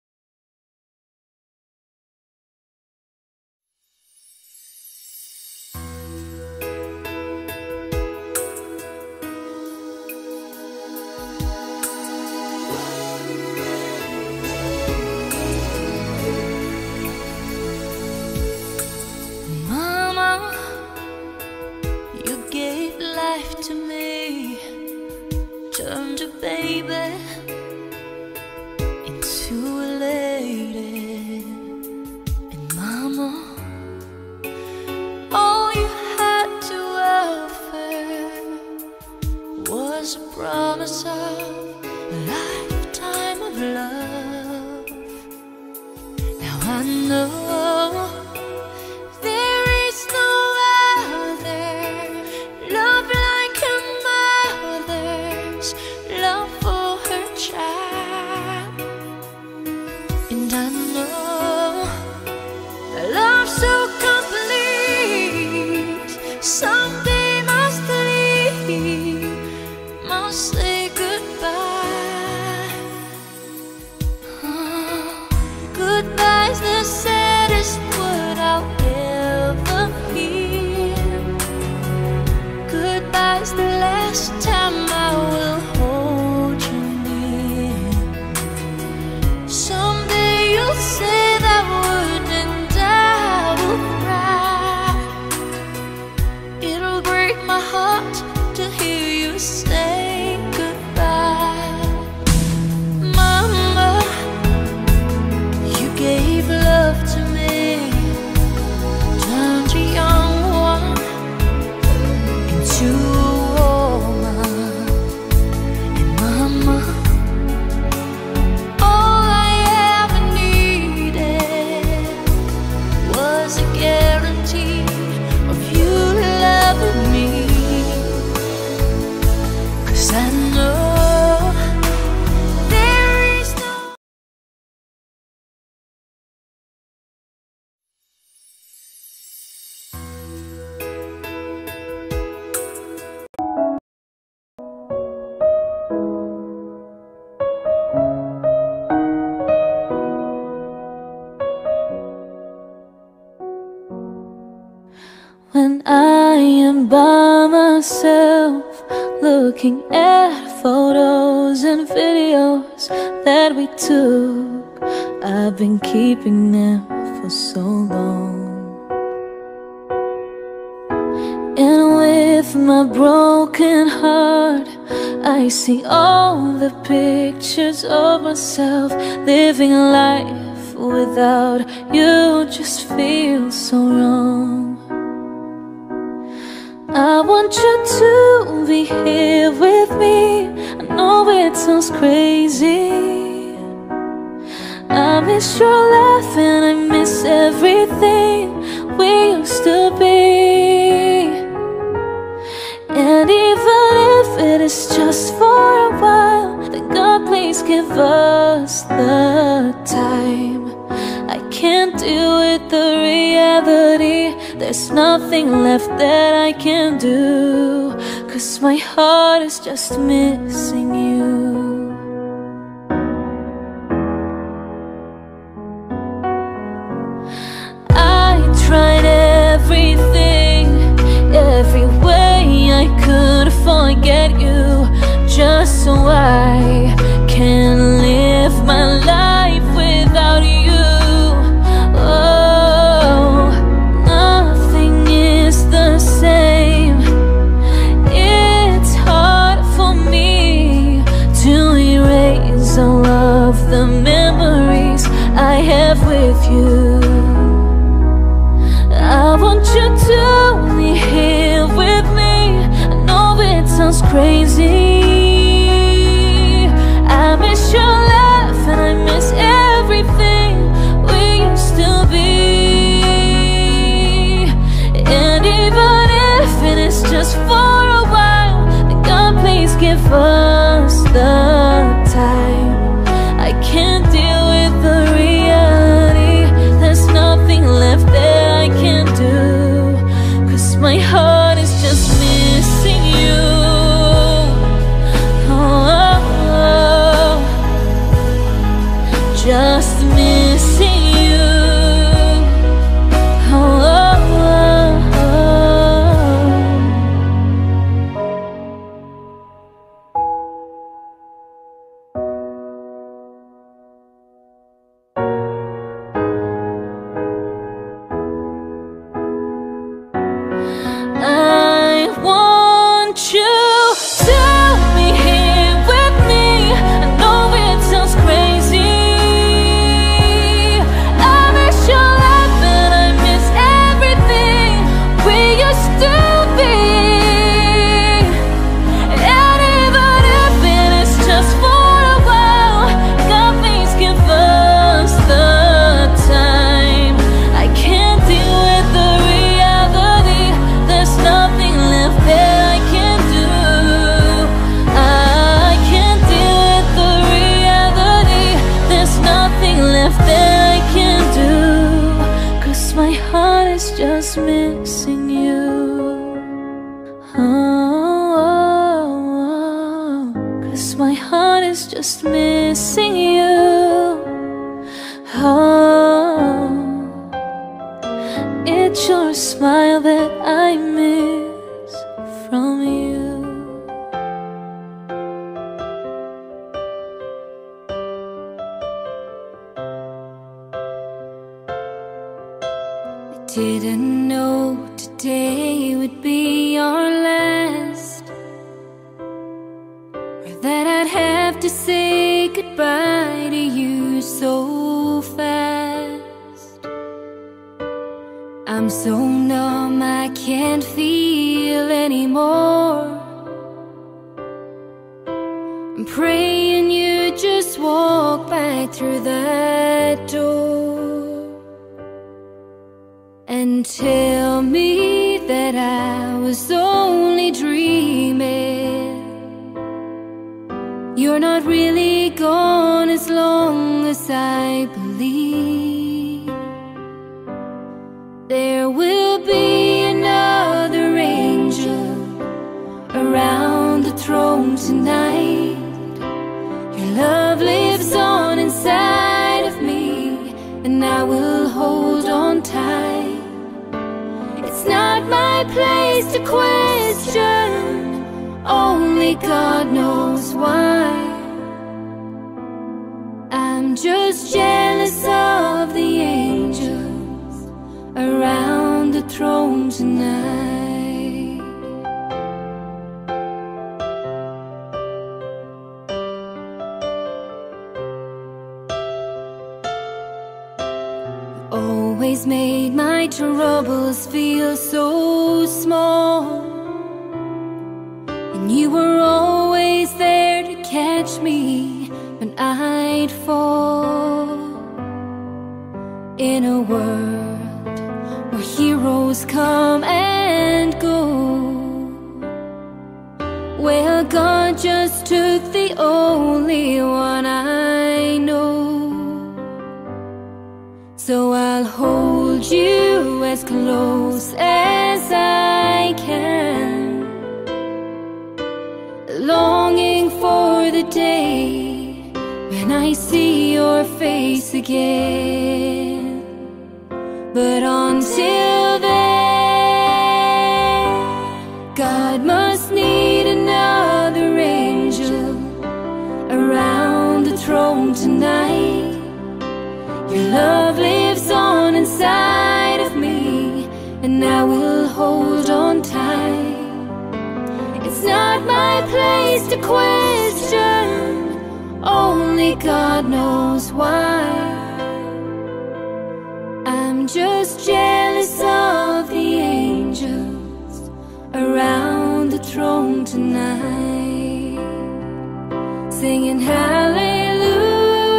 Mama, you gave life to me, turned a baby into a lady. And Mama, all you had to offer was a promise of a lifetime of love. Now I know there is no other love like a mother's love for her child. And I know a love so complete someday must leave, must say goodbye. Oh, goodbye's the saddest 'cause I know there is no. When I am by myself, looking at photos and videos that we took, I've been keeping them for so long. And with my broken heart, I see all the pictures of myself living life without you. Just feels so wrong. I want you to be here with me. I know it sounds crazy. I miss your laugh and I miss everything we used to be. And even if it is just for a while, then God please give us the time. I can't deal with the reality. There's nothing left that I can do, 'cause my heart is just missing you. I tried everything, every way I could forget you, just so I can live my life without you. All of the memories I have with you, I want you to be here with me. I know it sounds crazy. I miss your laugh and I miss everything we used to be. And even if it is just for a while, then God please give us the time. I can't deal with the reality. There's nothing left that I can do, 'cause my heart is just missing you. Oh, oh, oh. Just missing you. Oh, oh, oh, oh. I want you to be here with me. I know it sounds crazy. I miss your laugh and I miss everything we used to be. And even if it is just for a while, God please give us the time. I can't deal with the reality. There's nothing left that I can do. I can't deal with the reality. There's nothing left that I can do, 'cause my heart is just missing you. Oh, oh, oh. 'Cause my heart is just missing you. Oh, it's your smile that I miss from you. I didn't know today would be our last, or that I'd have to say goodbye to you so fast. I'm so numb I can't feel anymore. I'm praying you just walk back through that door and tell me that I was only dreaming, You're not really gone as long as I believe. There will be another angel around the throne tonight. Your love lives on inside of me, and I will hold on tight. It's not my place to question, only God knows why. I'm just jealous of the angels around the throne tonight. You always made my troubles feel so small, and you were always there to catch me when I'd fall. In a world where heroes come and go, well, God just took the only one I know. So I'll hold you as close as I can, longing for the day when I see your face again. But until then, God must need another angel around the throne tonight. Your love lives on inside of me, and I will hold on tight. It's not my place to question, only God knows why. I'm just jealous of the angels around the throne tonight, singing hallelujah,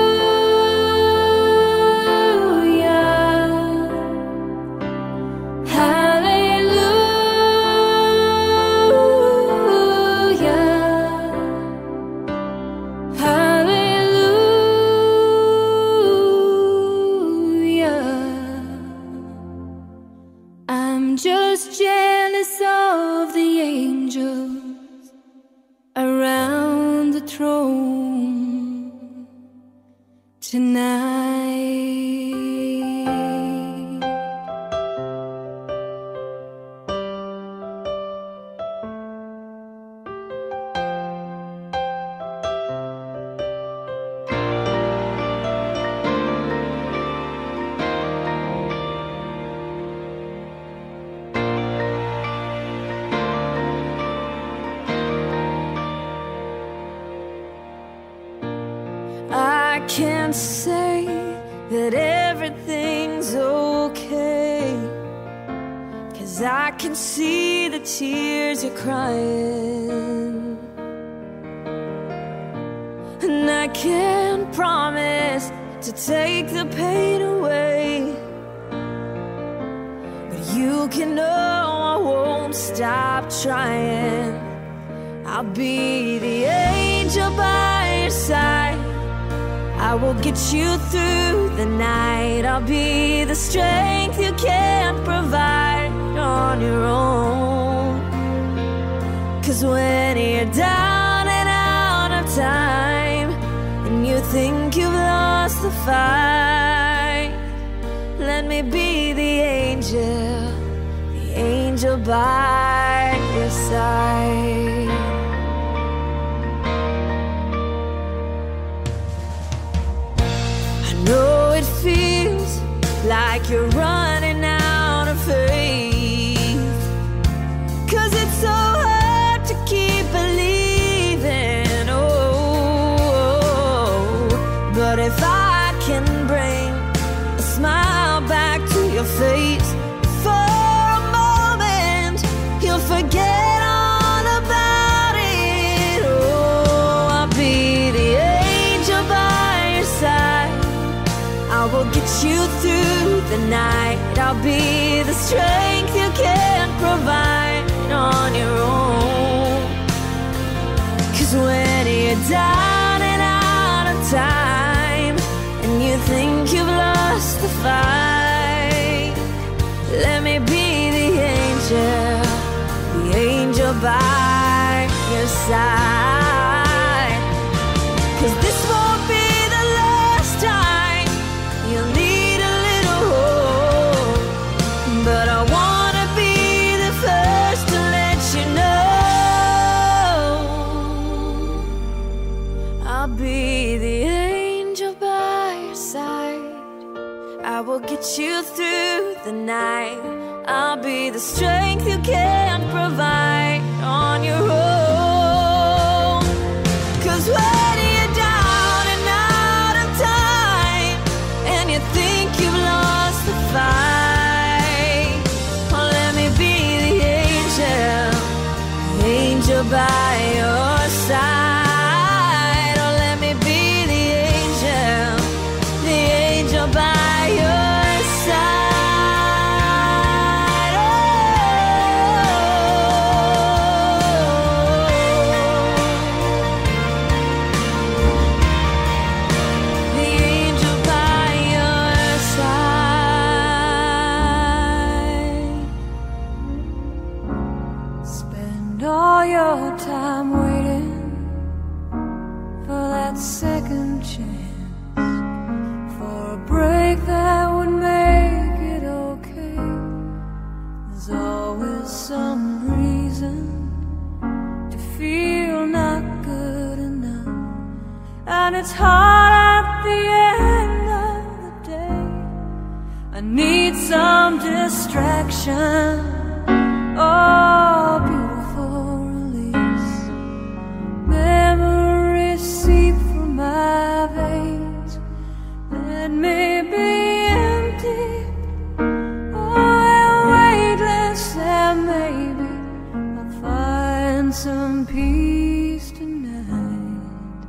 just jealous of the angels around the throne tonight. I can't say that everything's okay, 'cause I can see the tears you're crying, and I can't promise to take the pain away, but you can know I won't stop trying. I'll be the angel by your side, I will get you through the night. I'll be the strength you can't provide on your own. 'Cause when you're down and out of time, and you think you've lost the fight, let me be the angel, the angel by your side. Know it feels like you're running out of faith, 'cause it's so hard to keep believing. Oh, but if I can bring a smile back to your face for a moment, you'll forget all about it. Oh, I'll be the angel by your side, I will get you through the night. I'll be the strength you can't provide on your own. 'Cause when you you're down and out of time, and you think you've lost the fight, let me be the angel, the angel by your side. 'Cause this won't be the last time you'll need a little hope, but I wanna be the first to let you know I'll be the angel by your side. I will get you through the night. I'll be the strength you can't provide on your own. 'Cause when you're down and out of time, and you think you've lost the fight, oh, let me be the angel, the angel by your side. Oh, let me be the angel, the angel by your side. Oh, the angel by your side. Spend all your time waiting for that second chance, for a break that would make it okay. There's always some reason to feel not good enough, and it's hard at the end of the day. I need some distraction, oh, beautiful release. Memories seep from my veins, let me be empty, oh, and weightless, and maybe I'll find some peace tonight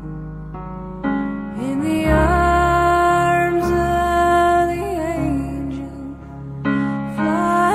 in the arms of the angel. Fly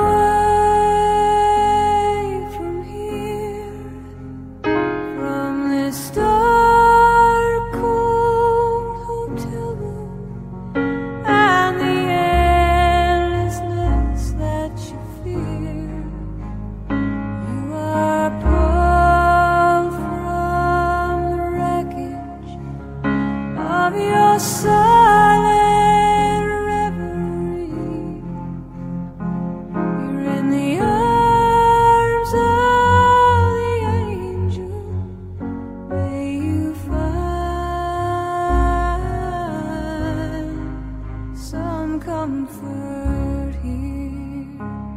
away from here, from this dark, cold hotel room, and the endlessness that you fear. You are pulled from the wreckage of your silent reverie. You're in the arms of the angel. May you find some comfort here.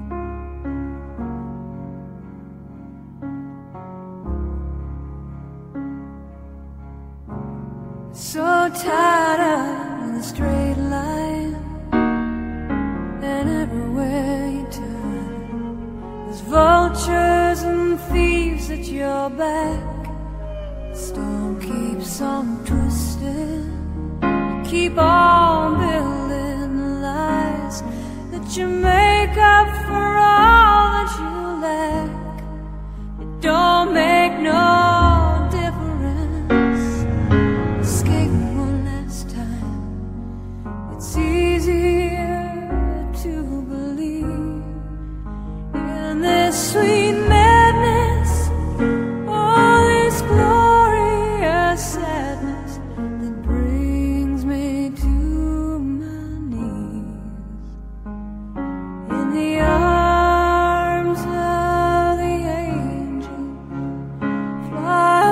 So tired of the straight line, and everywhere you turn, there's vultures and thieves at your back. The storm keeps on twisting. You keep on building the lies that you make up for all that you lack. It don't make no difference. Escape one last time. It's easier to believe in this sweet madness, all this glorious sadness that brings me to my knees. In the arms of the angel, fly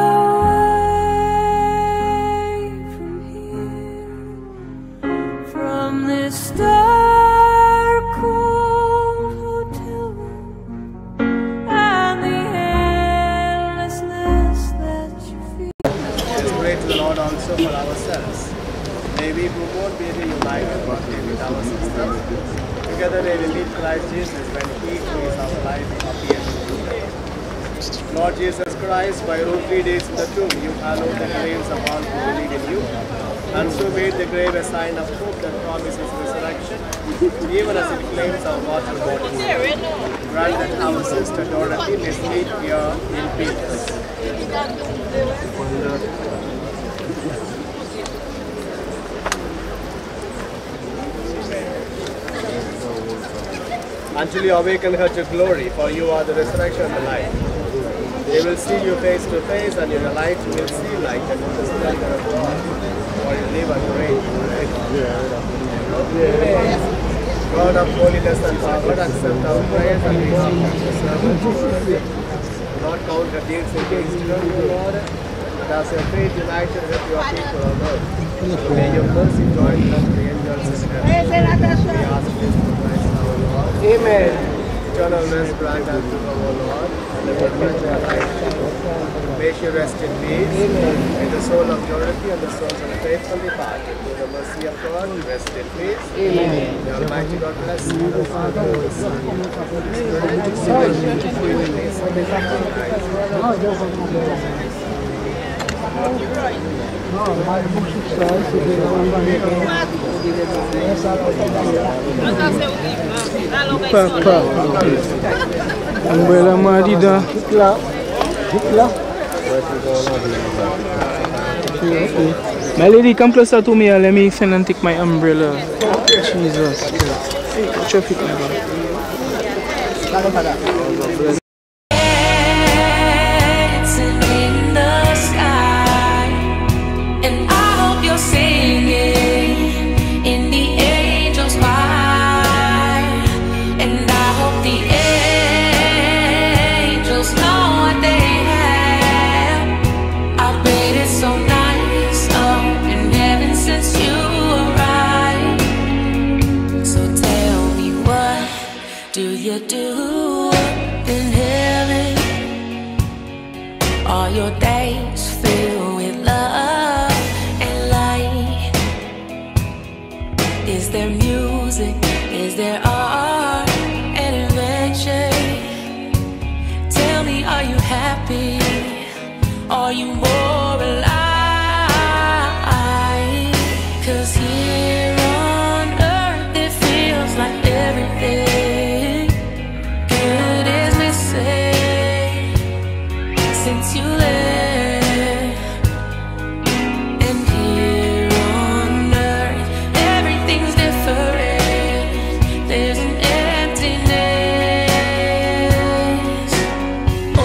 away from here, from this dark, cold hotel room, and the endlessness that you feel. Let's pray to the Lord also for ourselves. May we who won't be able to unite in birthday with our sisters, together may we meet Christ Jesus when He creates our life happy and true. Lord Jesus Christ, by your three days in the tomb, you hallowed the graves of all who believe in you, and so made the grave a sign of hope that promises resurrection, even as it claims our mortal bodies. Grant that our sister Dorothy may sleep here in peace. Until you awaken her to glory, for you are the resurrection and the life. They will see you face to face, and in the light you will see light, and in the splendor of God, for you live and reign forever. God of holiness and power, accept our prayers and we have your servant. Do not count her deeds against you, O Lord, but as your faith united with your people on earth, may your mercy join us to the angels in heaven. We ask this through Christ our Lord. Amen. Eternal rest grant unto her, O Lord, and the perpetual life. May she rest in peace. Amen. May the soul of Dorothy and the souls of the faithful departed, through the mercy of God, rest in peace. Amen. May Almighty God bless you, the Father, the Son, and the Holy Spirit. Papa. Umbrella Madida. My lady, come closer to me and let me send and take my umbrella. Jesus. Watch your feet, my God. Are you more alive? 'Cause here on earth it feels like everything good is missing since you left. And here on earth everything's different. There's an emptiness. Oh,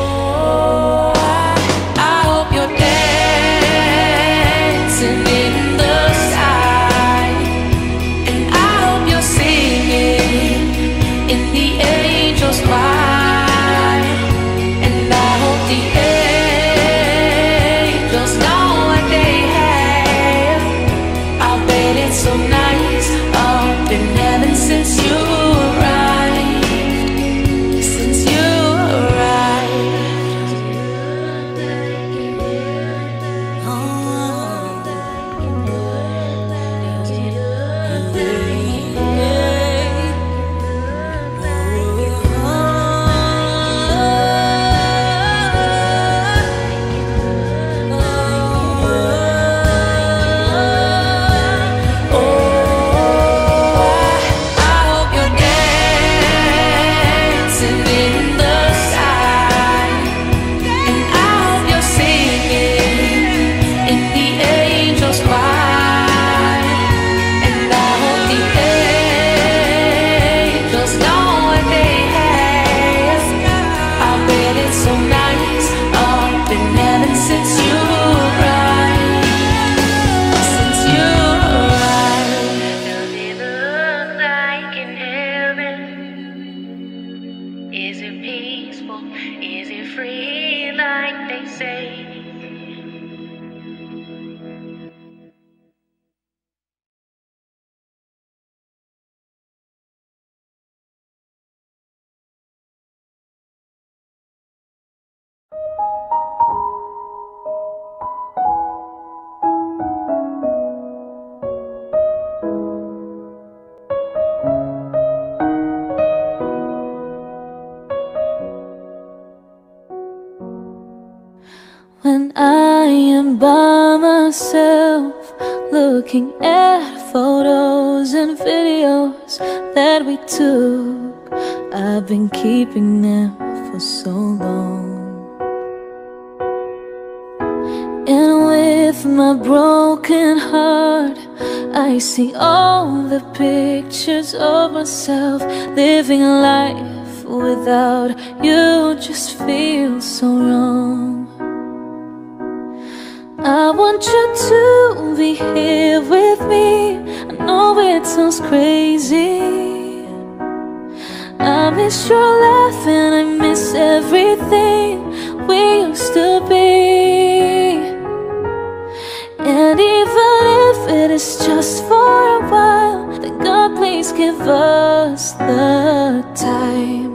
when I am by myself, looking at photos and videos that we took. I've been keeping them for so long. with my broken heart, I see all the pictures of myself living life without you just feels so wrong. I want you to be here with me. I know it sounds crazy. I miss your laugh and I miss everything we used to be. And even if it is just for a while, then God, please give us the time.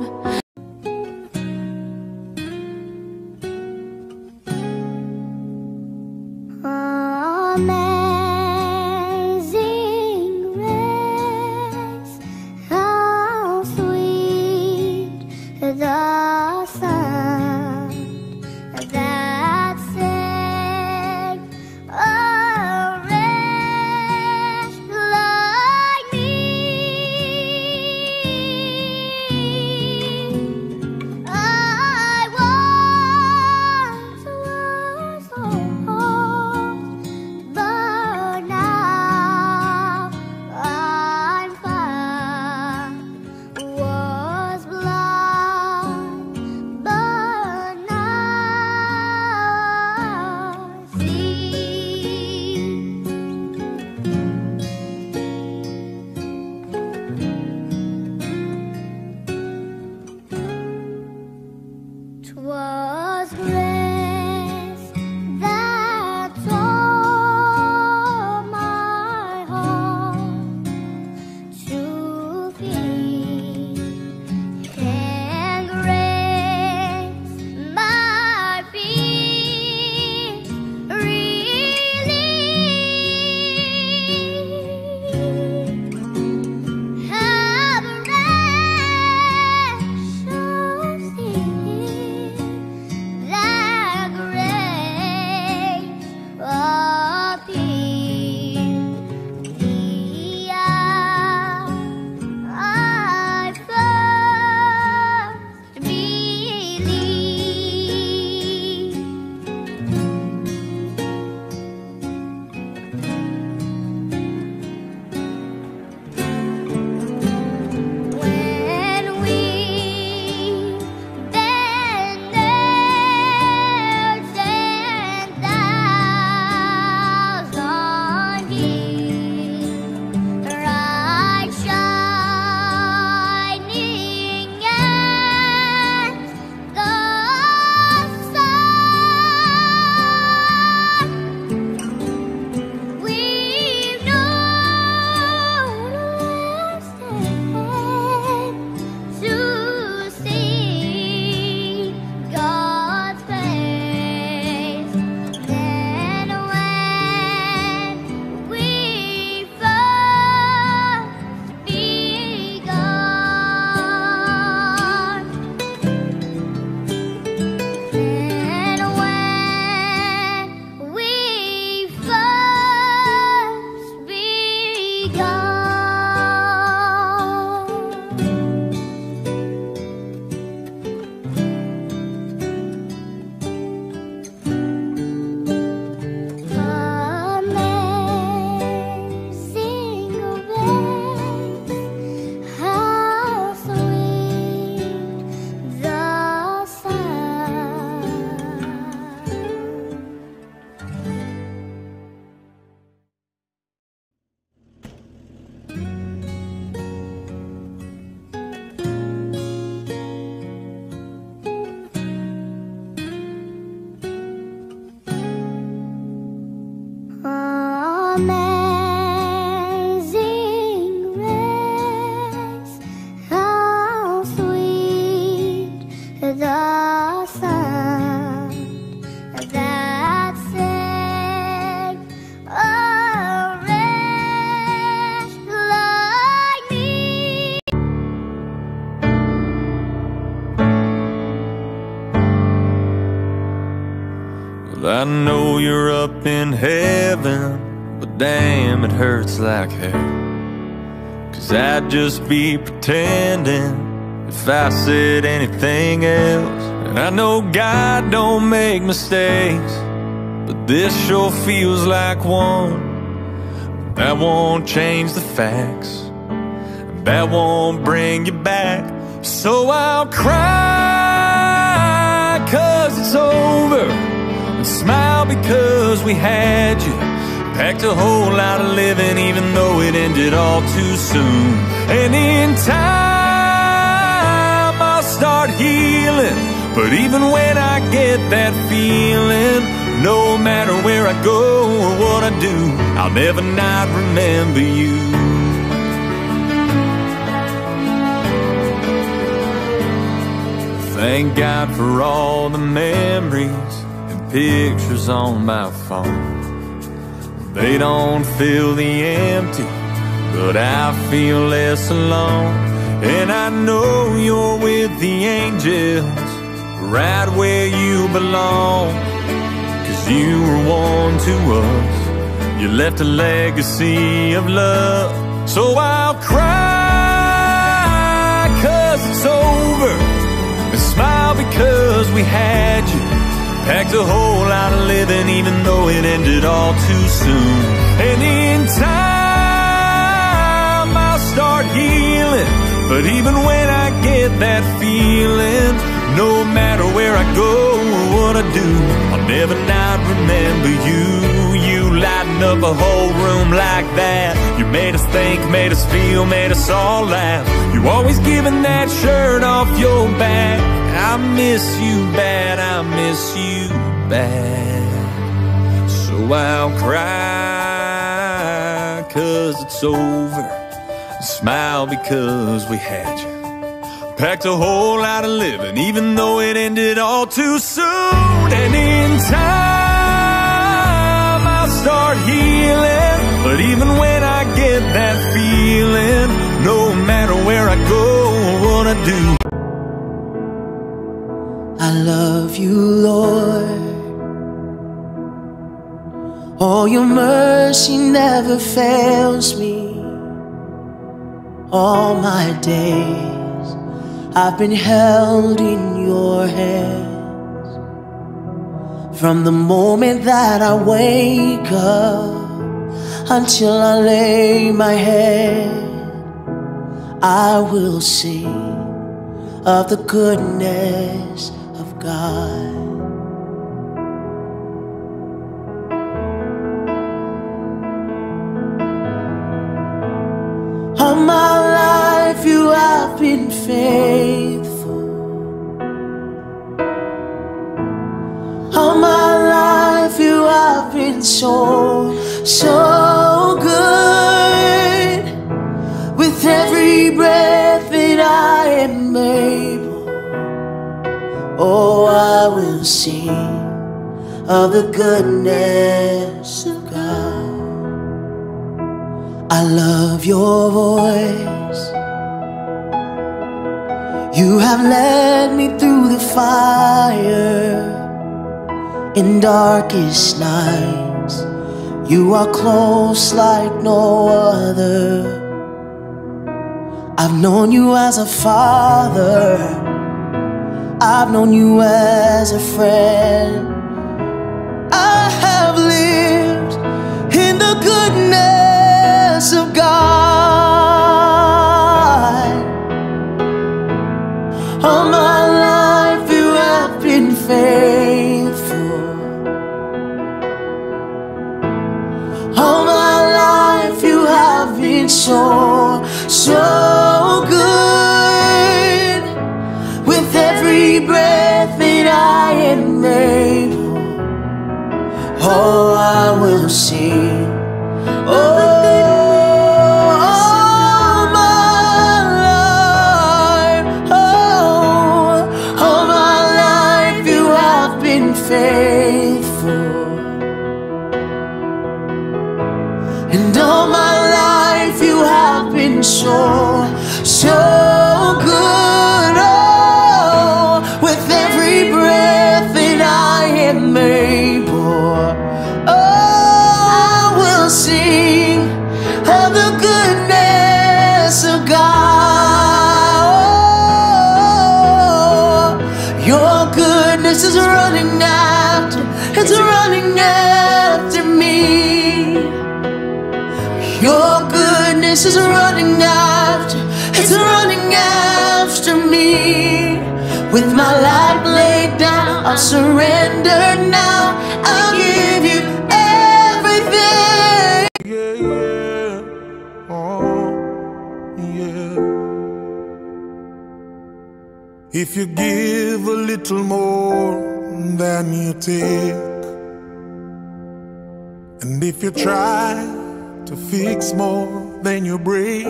Amazing grace, how sweet the sound that saved a wretch like me. I once was lost, but now I'm found. Was blind, but now I see. 'Twas grace that taught my heart to feel, and grace my fears relieved. Have precious things that grace appeared. The hour I first believed. When we've been there ten thousand years, bright shining as the sun, we've known less to see God's face than when we first begun. Than when we first begun. Amazing grace, how sweet the sound. Amazing grace, how sweet the sound that saved a wretch like me. Well, I know you're up in heaven, but damn, it hurts like hell. 'Cause I'd just be pretending if I said anything else. And I know God don't make mistakes, but this sure feels like one. That won't change the facts, that won't bring you back. So I'll cry 'cause it's over, and smile because we had you. Packed a whole lot of living even though it ended all too soon. And in time I'll start healing, but even when I get that feeling, no matter where I go or what I do, I'll never not remember you. Thank God for all the memories and pictures on my phone. They don't fill the empty, but I feel less alone. And I know you're with the angels, right where you belong. 'Cause you were one to us, you left a legacy of love. So I'll cry 'cause it's over, and smile because we had you. Packed a whole lot of living even though it ended all too soon. And in time I'll start healing, but even when I get that feeling, no matter where I go or what I do, I'll never not remember you. You lighten up a whole room like that. You made us think, made us feel, made us all laugh. You always giving that shirt off your back. I miss you bad, I miss you bad. So I'll cry 'cause it's over, smile because we had you. Packed a whole lot of living even though it ended all too soon. And in time I'll start healing, but even when I get that feeling, no matter where I go or what I do, I love you, Lord. Oh, your mercy never fails me. All my days I've been held in your hands. From the moment that I wake up until I lay my head, I will sing of the goodness of God. All my life you have been faithful. All my life you have been so, so good. With every breath that I am able, oh, I will sing of the goodness of God. I love your voice. You have led me through the fire in darkest nights. You are close like no other. I've known you as a father, I've known you as a friend. I have lived in the goodness of God. All my life you have been faithful. All my life you have been so, so good. With every breath that I am able, oh, I will sing. Oh, all my life, oh, all my life you have been faithful. And all my life you have been so, so good. Oh, with every breath that I am able, oh, I will sing of the goodness of God. Oh, your goodness is running after, it's running after. this is running after, it's running after me. With my life laid down, I'll surrender now. I'll give you everything. Yeah, yeah, oh, yeah. If you give a little more than you take, and if you try to fix more than you break,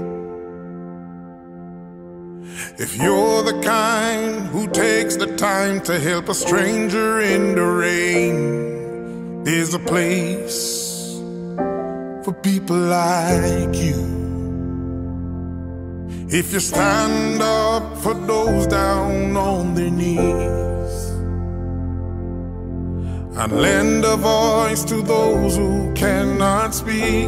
if you're the kind who takes the time to help a stranger in the rain, there's a place for people like you. If you stand up for those down on their knees and lend a voice to those who cannot speak,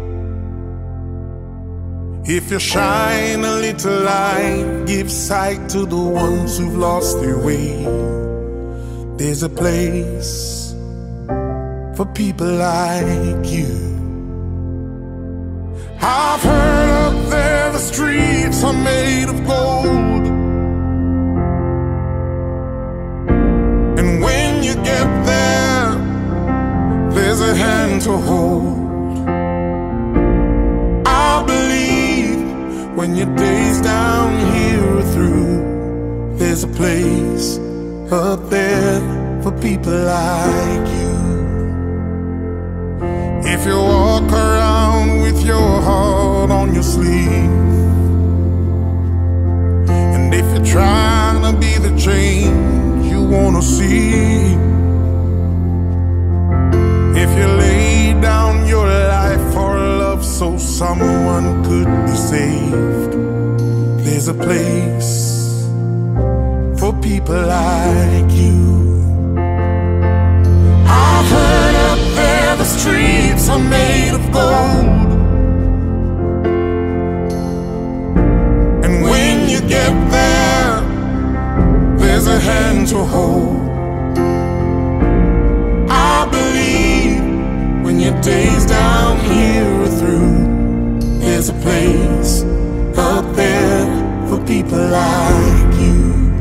if you shine a little light, give sight to the ones who've lost their way, there's a place for people like you. I've heard up there the streets are made of gold, and when you get there, there's a hand to hold. I believe when your days down here are through, there's a place up there for people like you. If you walk around with your heart on your sleeve, and if you're trying to be the change you wanna see, if you lay down your life for love so someone could be saved, there's a place for people like you. I've heard up there the streets are made of gold, and when you get there, there's a hand to hold. I believe when your days down here are through, there's a place up there for people like you.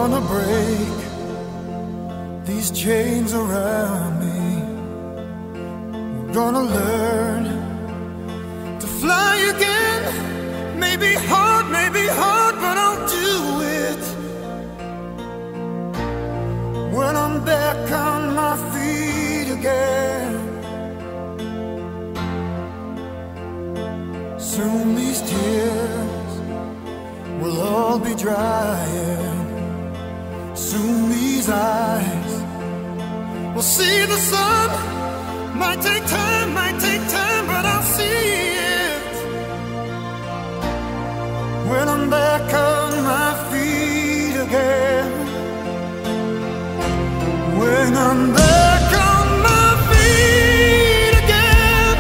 gonna break these chains around me. I'm gonna learn to fly again. Maybe hard, maybe hard, but I'll do it. When I'm back on my feet again. Soon these tears will all be drying. Soon these eyes will see the sun. Might take time, might take time, but I'll see it. When I'm back on my feet again. When I'm back on my feet again,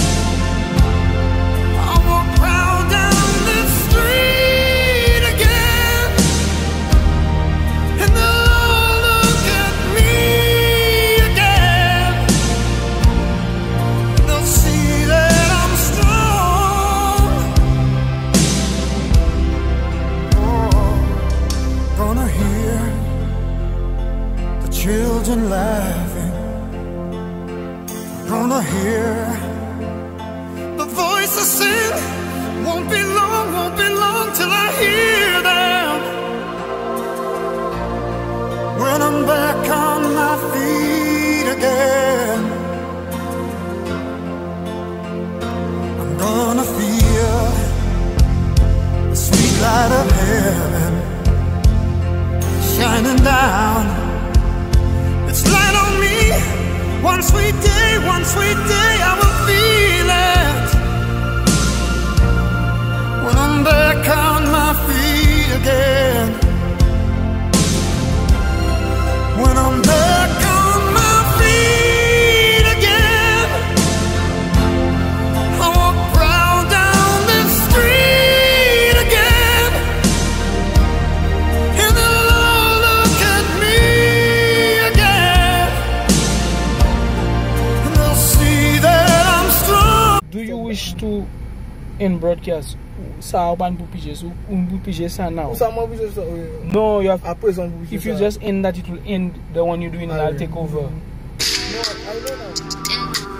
I'll walk proud down this street again, and they'll all look at me again. They'll see that I'm strong. Oh, gonna hear children laughing, gonna hear the voices sing. Won't be long, won't be long till I hear them. When I'm back on my feet again, I'm gonna feel the sweet light of heaven shining down. It's light on me. One sweet day, one sweet day, I will feel it. When I'm back on my feet again. When I'm back on my feet again, I walk proud down this street again, and they'll all look at me. Do you wish to end broadcast? Sa ban pou pije so un pou pije sa now. No, you have. If you just end that, it will end the one you're doing and I'll take over. No, I don't know.